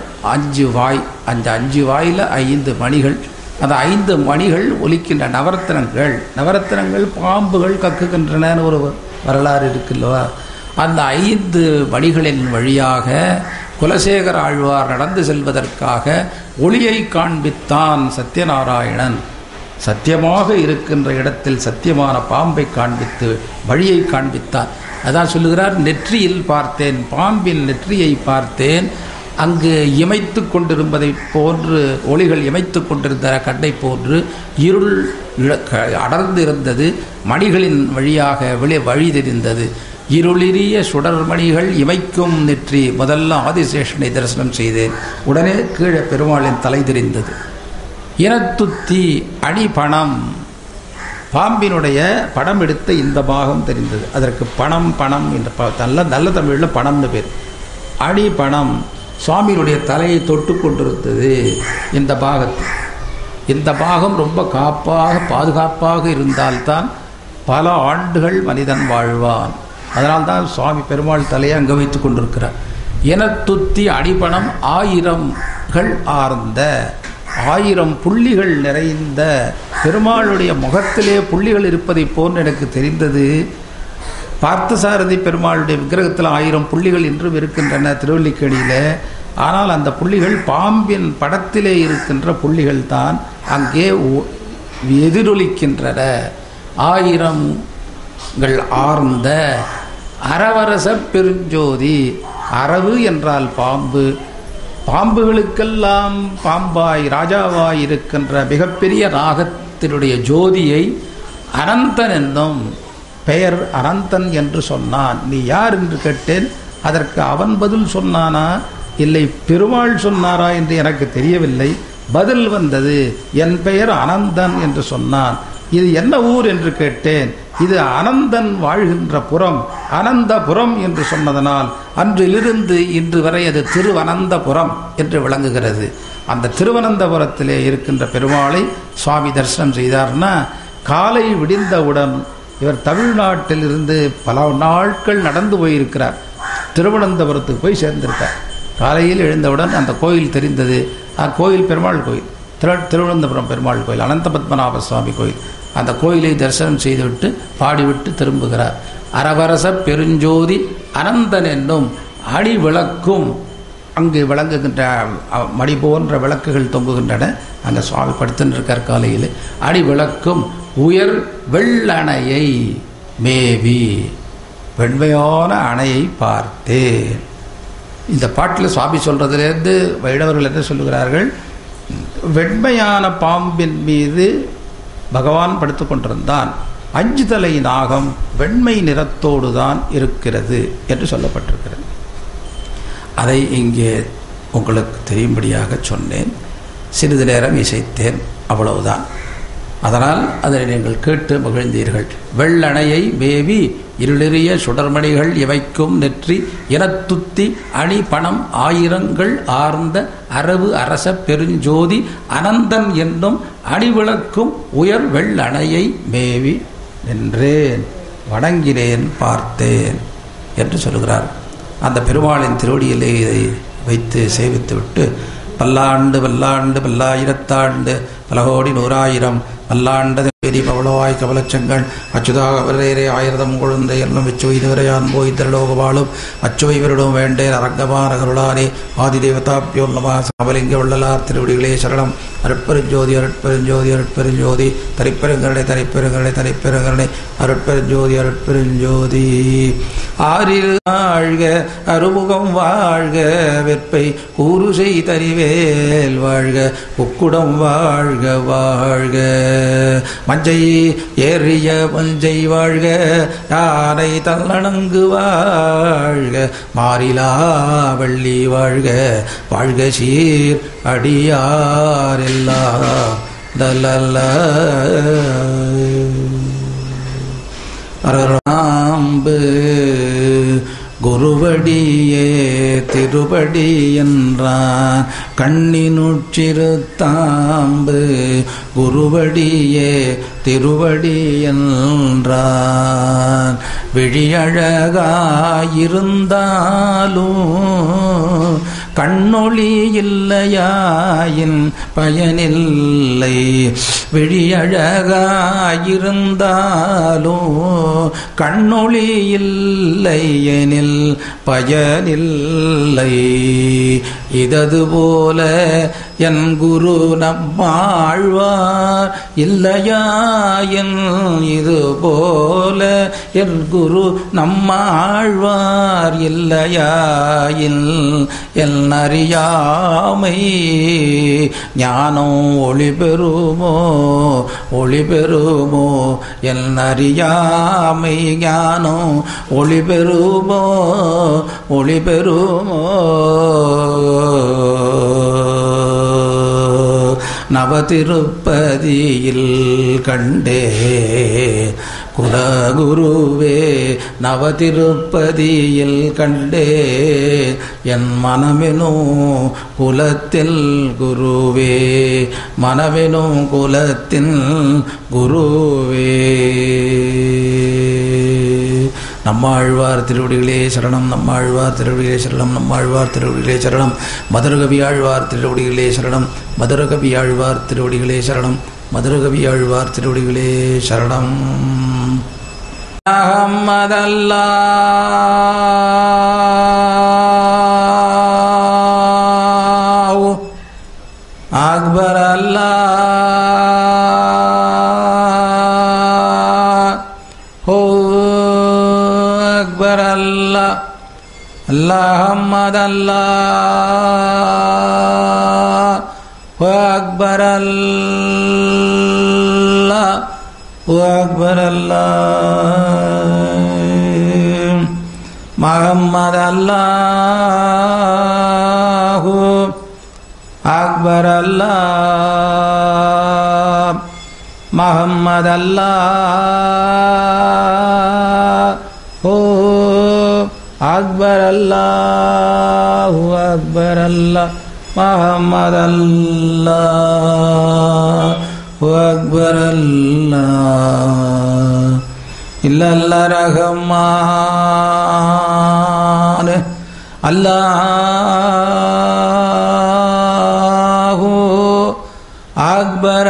5 வாய், 5 வாயில் 5 மணிகள். அந்த 5 மணிகள் ஒலிக்கின்ற நவரத்தினங்கள் பாம்புகள் கக்குகின்றன ஒரு வரலாறு இருக்குல்லவா. அந்த 5 மணிகளின் வழியாக குலசேகர ஆழ்வார் நடந்து செல்வதற்காக ஒளியை காண்பித்தான் சத்யநாராயணன். சத்தியமாக இருக்கின்ற இடத்தில் சத்தியமான பாம்பை காண்பித்து வழியை காண்பித்தான். அதான் சொல்லுகிறார், நெற்றியில் பார்த்தேன், பாம்பின் நெற்றியை பார்த்தேன். அங்கு இமைத்து கொண்டிருப்பதை போன்று, ஒளிகள் இமைத்து கொண்டிருந்த கண்ணை போன்று இருள் அடர்ந்து இருந்தது. மணிகளின் வழியாக வழி தெரிந்தது. இருளிரிய சுடர்மணிகள் இமைக்கும் நெற்றி. முதல்ல ஆதிசேஷனை தரிசனம் செய்தேன். உடனே கீழே பெருமாளின் தலை தெரிந்தது. இனத்துத்தி அணிபணம், பாம்பினுடைய படம் எடுத்த இந்த பாகம் தெரிந்தது. அதற்கு பணம் என்ற நல்ல தமிழில் பணம்னு பேர். அணிபணம் சுவாமியினுடைய தலையை தொட்டு கொண்டிருந்தது. இந்த பாகம் ரொம்ப பாதுகாப்பாக இருந்தால்தான் பல ஆண்டுகள் மனிதன் வாழ்வான். அதனால்தான் சுவாமி பெருமாள் தலையை அங்கே வைத்து கொண்டிருக்கிறார். இனத்துத்தி அடிபணம் 1000கள் ஆர்ந்த, 1000 புள்ளிகள் நிறைந்த பெருமாளுடைய முகத்திலே புள்ளிகள் இருப்பதை போன்று எனக்கு தெரிந்தது. பார்த்தசாரதி பெருமாளுடைய விக்கிரகத்தில் 1000 புள்ளிகள் இன்றும் இருக்கின்றன திருவல்லிக்கேணியில். ஆனால் அந்த புள்ளிகள் பாம்பின் படத்திலே இருக்கின்ற புள்ளிகள் தான் அங்கே எதிரொலிக்கின்றன. 1000கள் ஆர்ந்த அரவரச பெருஞ்சோதி. அரவு என்றால் பாம்பு, பாம்புகளுக்கெல்லாம் பாம்பாய் ராஜாவாய் இருக்கின்ற மிகப்பெரிய நாகத்தினுடைய ஜோதியை அனந்தன் என்னும் பெயர் அனந்தன் என்று சொன்னான். நீ யார் என்று கேட்டேன். அதற்கு அவன் பதில் சொன்னானா இல்லை பெருமாள் சொன்னாரா என்று எனக்கு தெரியவில்லை. பதில் வந்தது, என் பெயர் அனந்தன் என்று சொன்னான். இது என்ன ஊர் என்று கேட்டேன். இது அனந்தன் வாழ்கின்ற புறம், அனந்தபுரம் என்று சொன்னதனால் அன்றிலிருந்து இன்று வரை அது திருவனந்தபுரம் என்று விளங்குகிறது. அந்த திருவனந்தபுரத்திலே இருக்கின்ற பெருமாளை சுவாமி தரிசனம் செய்தார்னா, காலை விடிந்தவுடன் இவர் தமிழ்நாட்டிலிருந்து பல நாட்கள் நடந்து போயிருக்கிறார். திருவனந்தபுரத்துக்கு போய் சேர்ந்திருக்கார். காலையில் எழுந்தவுடன் அந்த கோயில் தெரிந்தது. கோயில் பெருமாள் கோயில், திருவனந்தபுரம் பெருமாள் கோயில், அனந்த பத்மநாப சுவாமி கோயில். அந்த கோயிலை தரிசனம் செய்துவிட்டு பாடிவிட்டு திரும்புகிறார். அரவரச பெருஞ்சோதி அனந்தன் என்னும் அடி விளக்கும் அங்கு விளங்குகின்ற மடி போன்ற விளக்குகள் தொங்குகின்றன. அங்கே சுவாமி படுத்துன்னு இருக்கார். காலையில் அடி விளக்கும் உயர் வெள்ளணையை மேவி, வெண்மையான அணையை பார்த்தேன். இந்த பாட்டில் சுவாமி சொல்றதுலேருந்து வைணவர்கள் என்ன சொல்லுகிறார்கள், வெண்மையான பாம்பின் மீது பகவான் படுத்து கொண்டிருந்தான். 5 தலை நாகம் வெண்மை நிறத்தோடு தான் இருக்கிறது என்று சொல்லப்பட்டிருக்கிறது. அதை இங்கே உங்களுக்கு தெரியும்படியாக சொன்னேன். சிறிது நேரம் இசைத்தேன், அவ்வளவுதான். அதனால் அதனை நீங்கள் கேட்டு மகிழ்ந்தீர்கள். வெள்ளணையை மேவி இருளெறிய சுடர்மணிகள் இவைக்கும் நெற்றி இனத்துத்தி அணி பணம் ஆயிரங்கள் ஆர்ந்த அரவு அரச பெருஞ்சோதி அனந்தன் என்னும் அணிவிளக்கும் உயர் வெள்ளணையை மேவி நின்றேன், வணங்கினேன், பார்த்தேன் என்று சொல்கிறார். அந்த பெருமாளின் திருவடியிலே இதை வைத்து சேவித்து விட்டு, பல்லாண்டு பல்லாண்டு பல்லாயிரத்தாண்டு பலகோடி 100,000 பல்லாண்டது பெரி பவளவாய் கவலச்சங்கள் அச்சுதாக வரேரே 1000 கொழுந்தை எல்லாம் வெச்சுவை இதுவரையான் போய் திரளோக வாழும் அச்சுவை விருடும் வேண்டேன் அரங்கமான கருளானே ஆதி தேவதாப்பியோ நம சமலிங்க வள்ளலார் திருவடிகளே சரணம். அருட்பெருஞ்சோதி அருட்பெருஞ்சோதி அருட்பெருஞ்சோதி தனிப்பெருங்கருணை தனிப்பெருங்கருணை தனிப்பெருங்கருணை அருட்பெருஞ்சோதி அருட்பெருஞ்சோதி. ஆறில் வாழ்க அருமுகம் வாழ்க வெற்பை கூறுசை தனிவேல் வாழ்க உக்குடம் வாழ்க வாழ்க மஞ்சை ஏறிய மஞ்சை வாழ்க யானை தள்ளணங்கு வாழ்க மாறிலா வள்ளி வாழ்க வாழ்க சீர் அடியாரெல்லாம் தலல்ல அரராம்பு குருவடியே திருபடி என்றான் கண்ணினுச்சிறுத்தாம்பு குருவடியே திருவடி என்றான். விழியழகாயிருந்தாலும் கண்ணொளி இல்லையாயின் பயனில்லை. விழியழகாயிருந்தாலும் கண்ணொளி இல்லையெனில் பயனில்லை. இதது போல என் குரு நம்மாழ்வார் இல்லையாயின் இது போல என் குரு நம்மாழ்வார் இல்லையாயின் என் அறியாமை ஞானம் ஒளி பெறுமோ ஒளி பெறுமோ என் அறியாமை ஞானம் ஒளி பெறுமோ ஒளி பெறுமோ. நவதிருப்பதியில் கண்டே குலகுருவே நவதிருப்பதியில் கண்டே என் மனமெனும் குலத்தில் குருவே மனமெனும் குலத்தின் குருவே. நம்மாழ்வார் திருவடிகளே சரணம் நம்மாழ்வார் திருவடிகளே சரணம் நம்மாழ்வார் திருவடிகளே சரணம் மதுரகவி ஆழ்வார் திருவடிகளே சரணம் மதுரகவி ஆழ்வார் திருவடிகளே சரணம் மதுரகவி ஆழ்வார் திருவடிகளே சரணம். அஹமதல்லாஹு அக்பர் அல்லாஹு அக்பர் அல்லாஹ் அல்லாஹம்மதல்லாஹு அக்பர் அல்லாஹு அக்பர் அல்லாஹ். முஹம்மது அல்லாஹு அக்பர் அல்லாஹ் முஹம்மது அல்லாஹு அக்பர் அல்லாஹு அக்பர் அல்லாஹ் முஹம்மது அல்லாஹு அக்பர் அல்லாஹ் இல்லல்லாஹ் ரஹ்மான் அல்லாஹு அக்பர்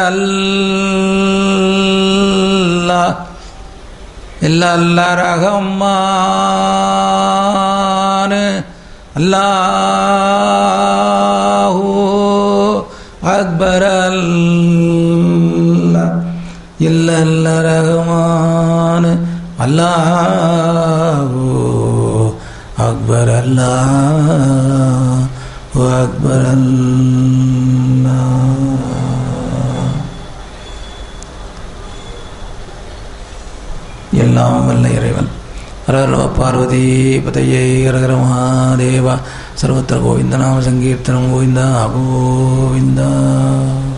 அல்லாஹ் இல்லல்லாஹ் ரஹ்மான் அல்லாஹு அக்பர் அல்லாஹ் இல்லல்லாஹ் ரஹ்மான் அல்லாஹு அக்பர் அல்லாஹு அக்பர் அல்லாஹ். எல்லாம் வல்ல இறைவன் ஹரஹர பார்வதி பதையே ஹரஹர மகாதேவா சர்வத்திர கோவிந்த நாம சங்கீர்த்தனம் கோவிந்தா கோவிந்தா.